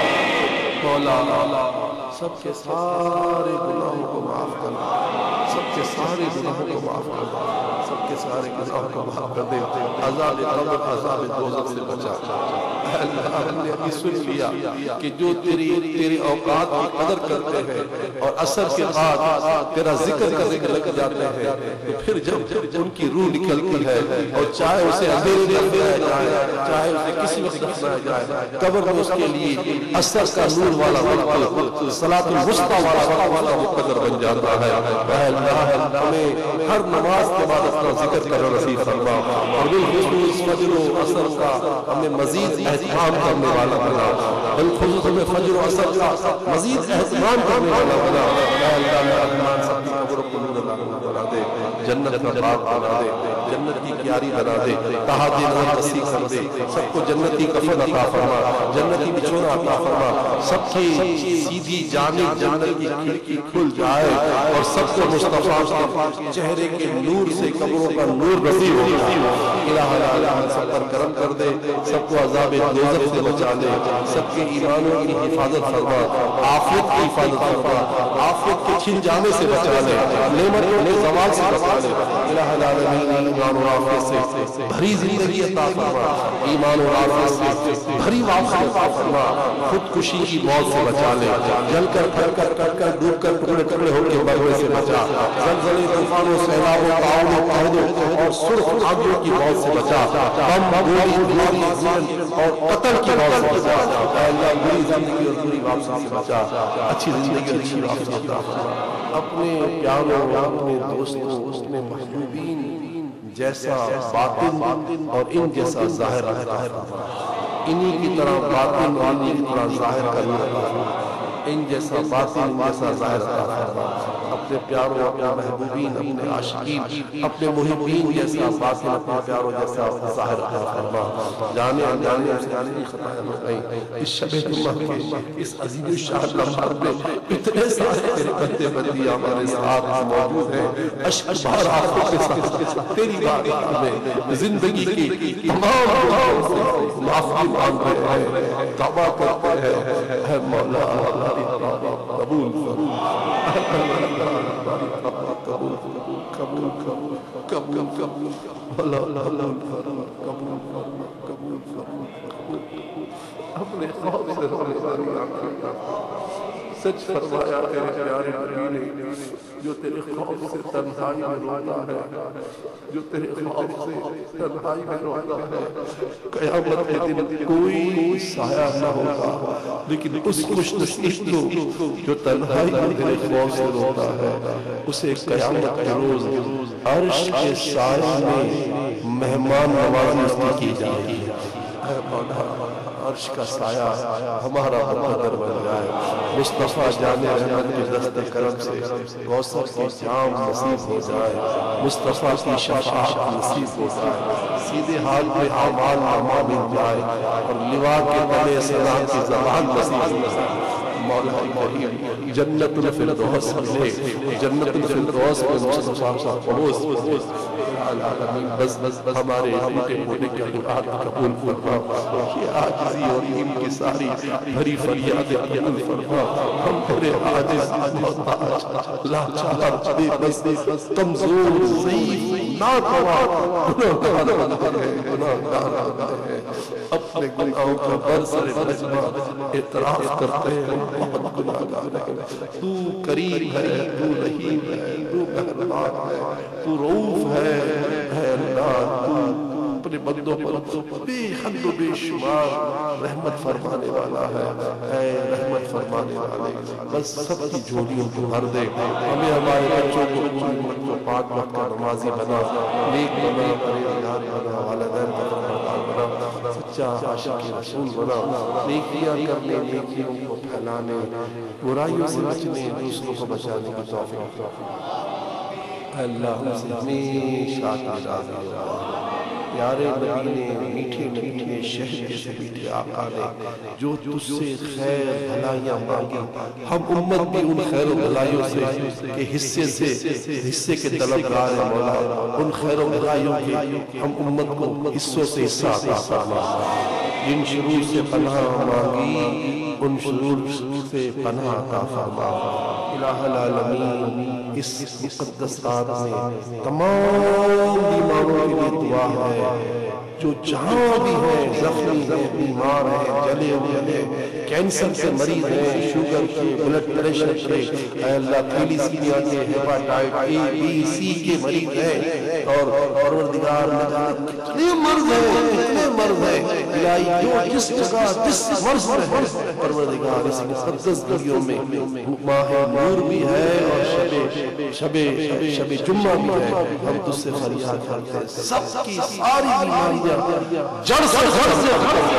मौला सबके सारे गुनाहों को माफ करना, सबके सारे गुनाहों को माफ करना, सबके सारे गुनाहों को माफ कर दे। अज़ाब कब्र, अज़ाब दोज़ख से बचा। अल्लाह हमने अभी सुन लिया कि जो तेरी तेरी औकात की कदर करते हैं और असर के बाद तेरा जिक्र करने के लग जाते हैं, तो फिर जब उनकी रूह निकलती है और चाहे उसे अंधेरे में दिया जाए, चाहे उसे किसी वक्त दफनाया जाए, कब्र में उसके लिए असर का नूर वाला वक्त, सलातुल वुस्ता वाला वक्त वाला मुक़द्दर बन जाता है। अल्लाह हमें हर नमाज के बाद अपना जिक्र करना नसीब फरमा और बिलखुसूस फज्र और असर का हमें मजीद एहतमाम करने वाला बना, बिलखुसूस हमें फज्र और असर का मजीद एहतमाम करने वाला बना। अल्लाह रहमान सबकी कब्र को नूर बना दे, जन्नत का बाग बना दे, जन्नत की क्यारी बना दे, तहादे नज़र नसीब कर दे, सबको जन्नती कफन अता फरमा, जन्नती बिछोना अता फरमा, सबकी सीधी जानिब जन्नत की खिड़की खुल जाए और सबको मुस्तफा के चेहरे के नूर से कब्रों का नूर नसीब हो जाए। इलाहा इलाहा सब पर करम कर दे, सबको अज़ाब दोज़ख से बचा ले, सबके ईमानों की हिफाजत फरमा, आफियत की हिफाजत फरमा, आफियत के छिन जाने से बचा ले, नेमतों के ज़वाल से बचा ले। इलाहा इलाहा ईमान और आफियत से भरी जिंदगी अता फरमा, ईमान और आफियत से भरी वापसी अता फरमा, खुदकुशी की मौत से बचा ले, जलकर फटकर कटकर डूबकर टुकड़े टुकड़े होकर मरने से बचा, ज़लज़ले तूफानों सैलाबों ताउनों कहदों और सुर्ख आगियों की मौत से बचा, बम गोली गोली और कत्ल की मौत से बचा। अल्लाह बुरी जिंदगी और बुरी वापसी से बचा, अच्छी जिंदगी अच्छी वापसी अता फरमा। अपने प्यारों, अपने दोस्तों, अपने महबूबीन जैसा बातिन और इन जैसा ज़ाहिर अता फरमा, इन्हीं की तरह बातिन और इन्हीं की तरह ज़ाहिर करना, इन जैसा बातिन जैसा ज़ाहिर अता फरमा। अपने प्यारों, अपने महबूबीन, अपने आशिकीन, अपने मुहिब्बीन जैसा बातिन, अपने प्यारों जैसा ज़ाहिर अता फरमा। जाने अनजाने से जाने खताएं हो गई, इस शब जुम्मा के इस अजीम शान लम्हात में इतने सारे तेरे बंदे बंदियां हमारे साथ मौजूद हैं। अश्क बहार आंखों के साथ तेरी बारगाह में जिंदगी की तमाम गुनाहों से माफी मांग रहे हैं, तौबा करते हैं। है मौला قبول فرما قبول قبول قبول قبول قبول اللہ اللہ فرما قبول فرما قبول فرما اپنے خوف سے ہماری آنکھیں سچ فرمایا تیرے پیارے نبی نے جو تیرے خوف سے تنہائی میں روتا ہے جو تیرے خوف سے تنہائی میں روتا ہے قیامت کے دن کوئی سایہ نہ ہوگا لیکن اس خوش نصیب کو جو تنہائی میں تیرے خوف سے روتا ہے اسے قیامت کے روز عرش کے سائے میں مہمان نوازی اس کی جائے گی اے مولا عرش کا سایہ ہمارا مقدر بن جائے مصطفیٰ جان رحمت کے دست کرم سے کوثر کی جام نصیب ہو جائے مصطفیٰ کی شفاعت نصیب ہو جائے سیدھے حال پہ اعمال نامہ مل جائے اور لوا کے تلے سلام کی زبان نصیب ہو جائے مولا کریم جنت الفردوس ملے جنت الفردوس میں مصطفیٰ کا پڑوس بس بس ہمارے ٹوٹے ہونے کے دعات قبول فرما یہ عاجزی اور ان کی ساری بھری فریاد قبول فرما ہم تیرے عاجز محتاج لاچار بے بس کمزور ضعیف ناتواں گناہگار بندے ہیں گناہگار بندے ہیں اپنے گناہوں کا برسر نجمہ اعتراف کرتے ہیں بہت گناہگار ہیں تو کریم ہے تو رحیم ہے تو مہربان ہے تو رؤوف ہے اے اللہ تو اپنے بندوں پر بے حد و بے شمار رحمت فرمانے والا ہے اے رحمت فرمانے والے بس سب کی جھولیوں کو بھر دے ہمیں ہمارے بچوں کو امت کو پاک وقت کا نمازی بنا نیک بنا پرہیزگار بنا والدین کا فرمانبردار بنا سچا عاشق رسول بنا نیکیاں کرنے نیکیوں کو پھیلانے برائیوں سے بچنے دوسروں کو بچانے کی توفیق اللہ سے ہمیشہ کی راضی ہو پیارے نبی نے میٹھے میٹھے شہر سے میٹھے آقا نے جو تجھ سے خیر بھلائیاں مانگی ہم امت بھی ان خیر و بھلائیوں سے کے حصے سے حصے کے طلبگار ہیں مولا ان خیر و بھلائیوں کے ہم امت کو حصوں سے حصہ عطا فرما جن شرور سے پناہ مانگی ان شرور سے پناہ عطا فرما الہ العالمین اس مقدس رات میں تمام بیماروں کے لیے دعا ہے جو جہاں بھی ہیں زخمی ہیں بیمار ہیں جلے ہوئے ہیں کینسر سے مریض ہیں شوگر کے بلڈ پریشر کے اے اللہ تھیلیسیمیا کے ہیپاٹائٹ اے بی سی کے مریض ہیں اور پروردگار کتنے مرض ہیں کتنے مرض ہیں الہی جو جس جگہ جس مرض میں ہے پروردگار اس مقدس گھڑیوں میں ماہ نور بھی ہے اور شب شب شب جمعہ بھی ہے ہم تجھ سے فریاد کرتے ہیں سب کی ساری بیماریاں جڑ سے ختم کر دے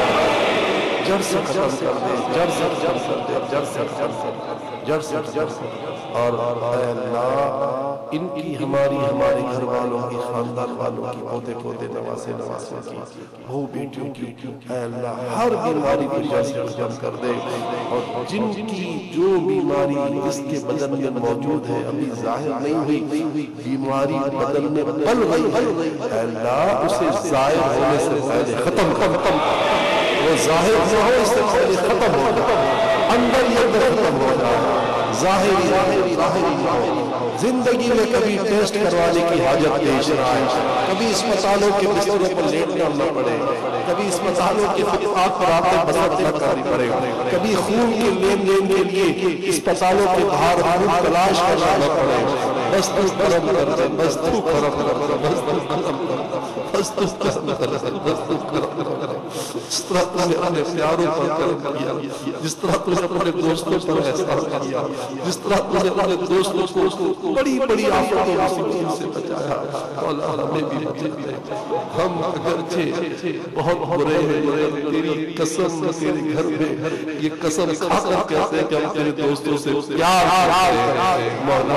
جڑ سے ختم کر دے جڑ سے ختم کر دے جڑ سے ختم کر دے جڑ سے ختم کر دے اور اے اللہ ان کی ہماری ہمارے گھر والوں کی خاندان والوں کی پودے پودے نواسے نواسے کی بہو بیٹیوں کی اے اللہ ہر بیماری کو جڑ سے ختم کر دے اور جن کی جو بیماری اس کے بدن میں موجود ہے ابھی ظاہر نہیں ہوئی بیماری بدن میں پل گئی ہے اے اللہ اسے ظاہر ہونے سے پہلے ختم ختم وہ ظاہر نہ ہو اس سے پہلے ختم ہو جائے اندر یہ اندر ختم ہو جائے ظاہری ظاہری ظاہری زندگی میں کبھی ٹیسٹ کروانے کی حاجت پیش نہ آئے کبھی اسپتالوں کے بستروں پر لیٹنا نہ پڑے کبھی اسپتالوں کے فطرات پر آتے بسر نہ کرنی پڑے کبھی خون کے لین دین کے لیے اسپتالوں کے باہر خون تلاش کرنا نہ پڑے بس تو کرم کر دے بس تو کرم کر دے بس تو کرم کر دے بس تو کرم کر دے بس تو کرم کر دے جس طرح تم نے اپنے پیاروں پر کرم کیا جس طرح تم نے اپنے دوستوں پر احسان کیا جس طرح تم نے اپنے دوستوں کو بڑی بڑی آفتوں مصیبتوں سے بچایا مولا ہمیں بھی بچا دے ہم اگرچہ بہت برے ہیں تیری قسم تیرے گھر میں یہ قسم کھا کر کہتے ہیں کہ ہم تیرے دوستوں سے پیار کرتے ہیں مولا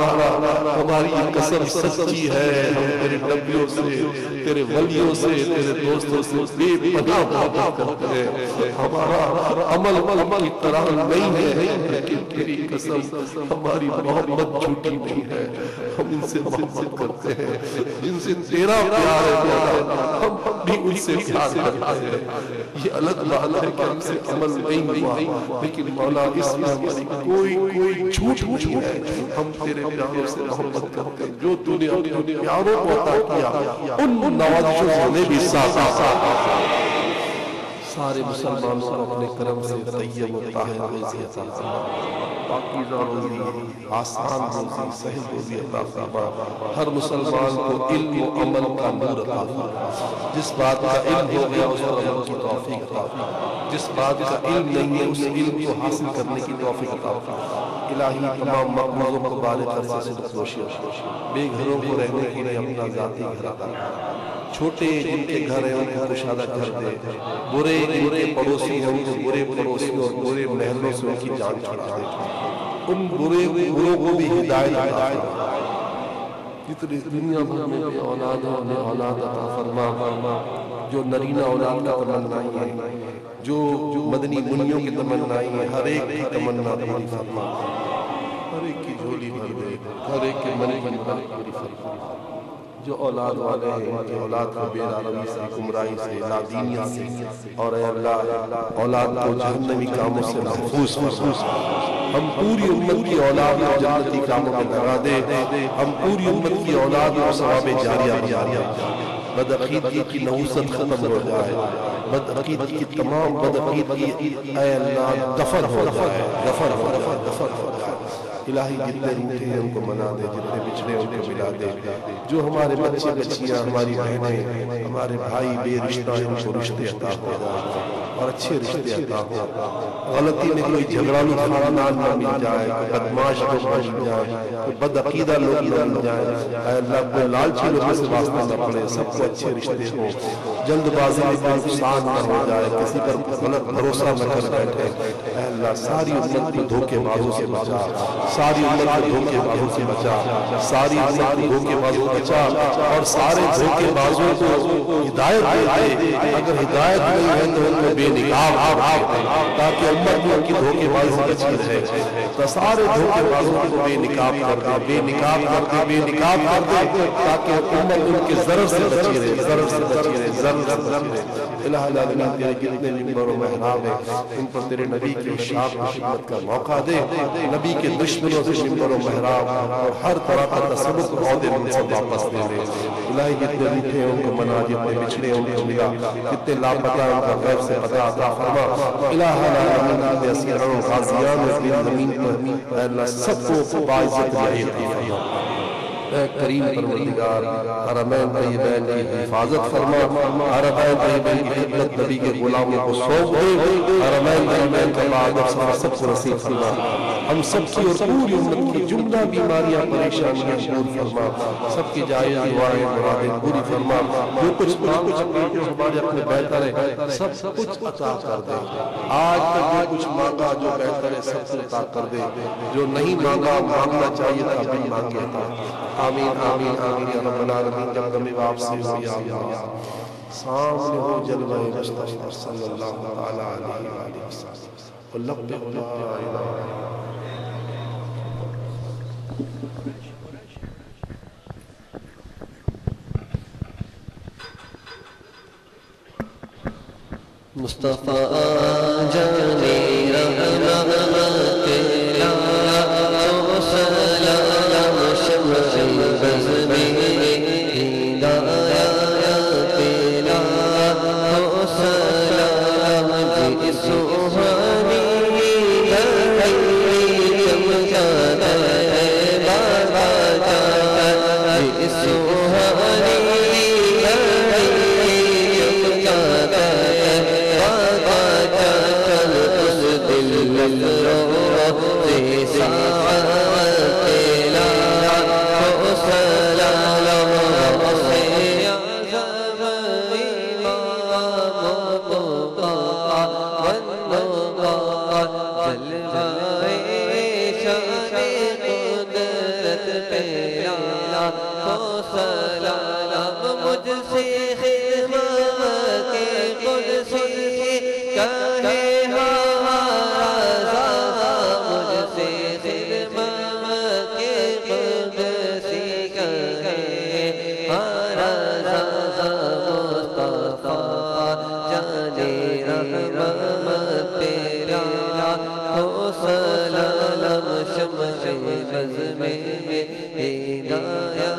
ہماری یہ قسم سچی ہے ہم تیرے نبیوں سے تیرے ولیوں سے تیرے دوستوں سے بے پناہ محبت کرتے ہیں ہمارا عمل عمل کی طرح نہیں ہے لیکن تیری قسم قسم ہماری محبت جھوٹی نہیں ہے، ہم ان سے محبت کرتے ہیں جن سے تیرا پیار ہے مولا، ہم بھی ان سے پیار کرتے ہیں۔ یہ الگ بات ہے کہ ہم سے عمل نہیں ہوا، لیکن مولا اس میں ہماری کوئی کوئی جھوٹ نہیں ہے، ہم تیرے پیاروں سے محبت کرتے ہیں۔ جو تو نے اپنے پیاروں کو عطا کیا ان نوازشوں نے بھی ساتھ ساتھ سارے مسلمانوں کو اپنے کرم سے طیب و طاہر روزی عطا فرما، پاکیزہ روزی، آسان روزی، سہل روزی عطا فرما۔ ہر مسلمان کو علم و عمل کا نور عطا فرما، جس بات کا علم ہو گیا اس پر عمل کی توفیق عطا فرما، جس بات کا علم نہیں ہے اس علم کو حاصل کرنے کی توفیق عطا فرما۔ الہی تمام مقبوضوں کو بالغ عرصے سے صدق بے گھروں کو رہنے کے لیے اپنا ذاتی گھر عطا فرما، چھوٹے جن کے گھر ہیں ان کو کشادہ گھر دے، برے جن کے پڑوسی ہیں ان کو برے پڑوسیوں اور برے محلوں سے ان کی جان چھڑا دے، ان برے بروں کو بھی ہدایت عطا فرما۔ جتنے دنیا بھر میں بے اولاد ہیں انہیں اولاد عطا فرما، جو نرینہ اولاد کا تمنائی ہے، جو مدنی منیوں کی تمنائی ہے، ہر ایک کی تمنا پوری فرما، ہر ایک کی جھولی بھر دے، ہر ایک کے من کی بات پوری فرما۔ جو اولاد والے ہیں ان کی اولاد کو بے داروی سے، گمراہی سے، نادینیت سے، اور اے اللہ اولاد کو جہنمی کاموں سے محفوظ فرما۔ ہم پوری امت کی اولاد کو جنتی کاموں میں لگا دے، ہم پوری امت کی اولاد کو ثواب جاریہ بنا دے، بدعقیدگی کی نحوست ختم ہو جائے، بدعقیدگی کی تمام بدعقیدگی اے اللہ دفن ہو جائے، دفن ہو جائے، دفن ہو جائے۔ الہی جتنے روٹے ہیں ان کو منا دے، جتنے بچھڑے ان کو ملا دے، جو ہمارے بچے بچیاں، ہماری بہنیں، ہمارے بھائی بے رشتہ ہیں ان کو رشتے عطا ہو اور اچھے رشتے عطا ہو۔ غلطی میں کوئی جھگڑالو خاندان نہ مل جائے، کوئی بدماش لوگ نہ مل جائے، کوئی بدعقیدہ لوگ نہ مل جائے، اے اللہ کوئی لالچی لوگوں سے واسطہ نہ پڑے، سب کو اچھے رشتے ہوں، جلد بازی میں کوئی نقصان نہ ہو جائے، کسی پر غلط بھروسہ نہ کر بیٹھے۔ اے اللہ ساری امت کو دھوکے بازوں سے بچا، ساری امت کو دھوکے بازوں سے بچا، ساری امت کو دھوکے بازوں سے بچا، اور سارے دھوکے بازوں کو ہدایت دے، اگر ہدایت نہیں ہے تو ان کو بے نقاب کر دے، تاکہ امت میں ان کی دھوکے بازوں سے بچی رہے، تو سارے دھوکے بازوں کو بے نقاب کر دے، بے نقاب کر دے، بے نقاب کر دے، تاکہ امت ان کے ضرر سے بچی رہے، ضرر سے بچی رہے، ضرر سے بچی رہے۔ الہ العالمین تیرے کتنے ممبر و محراب ہیں ان پر تیرے نبی کی اشاعت و خدمت کا موقع دے، نبی کے دشمنوں سے ممبر و محراب اور ہر طرح کا تصرف عہدے منصب واپس دے دے۔ الہی جتنے روٹھے ہیں ان کو منا، جتنے بچھڑے ہیں ان کو ملا، جتنے لاپتہ ان کا غیب سے پتہ عطا فرما۔ الہ العالمین جتنے اسیران و غازیان اپنی زمین پر اے اللہ سب کو باعزت رہی فرما۔ اے کریم پروردگار حرمین طیبین کی حفاظت فرما، حرمین طیبین کی خدمت نبی کے غلاموں کو سونپ دے، حرمین طیبین کا بعد سب کو نصیب فرما۔ ہم سب کی اور پوری امت کی جملہ بیماریاں پریشانیاں دور فرما، سب کی جائز دعائیں مرادیں پوری فرما، جو کچھ مانگا جو ہمارے اپنے بہتر ہے سب کچھ عطا کر دے، آج تک جو کچھ مانگا جو بہتر ہے سب کچھ عطا کر دے، جو نہیں مانگا مانگنا چاہیے تھا بھی مانگے تھا۔ آمین آمین آمین یا رب العالمین۔ جب کمی واپسی ہو یا اللہ سامنے ہو جلوہ مصطفیٰ صلی اللہ علیہ وآلہ وسلم واللہ لا الہ مصطفیٰ جانی رحمت لا تو سلام شمع بزمی ہدایت لا تو سلام جی سوہانی گھڑی چمکا دے بابا جان جی سوہانی مجھ سے رحمت تیرا ہو سلام شمع بزم ہدایت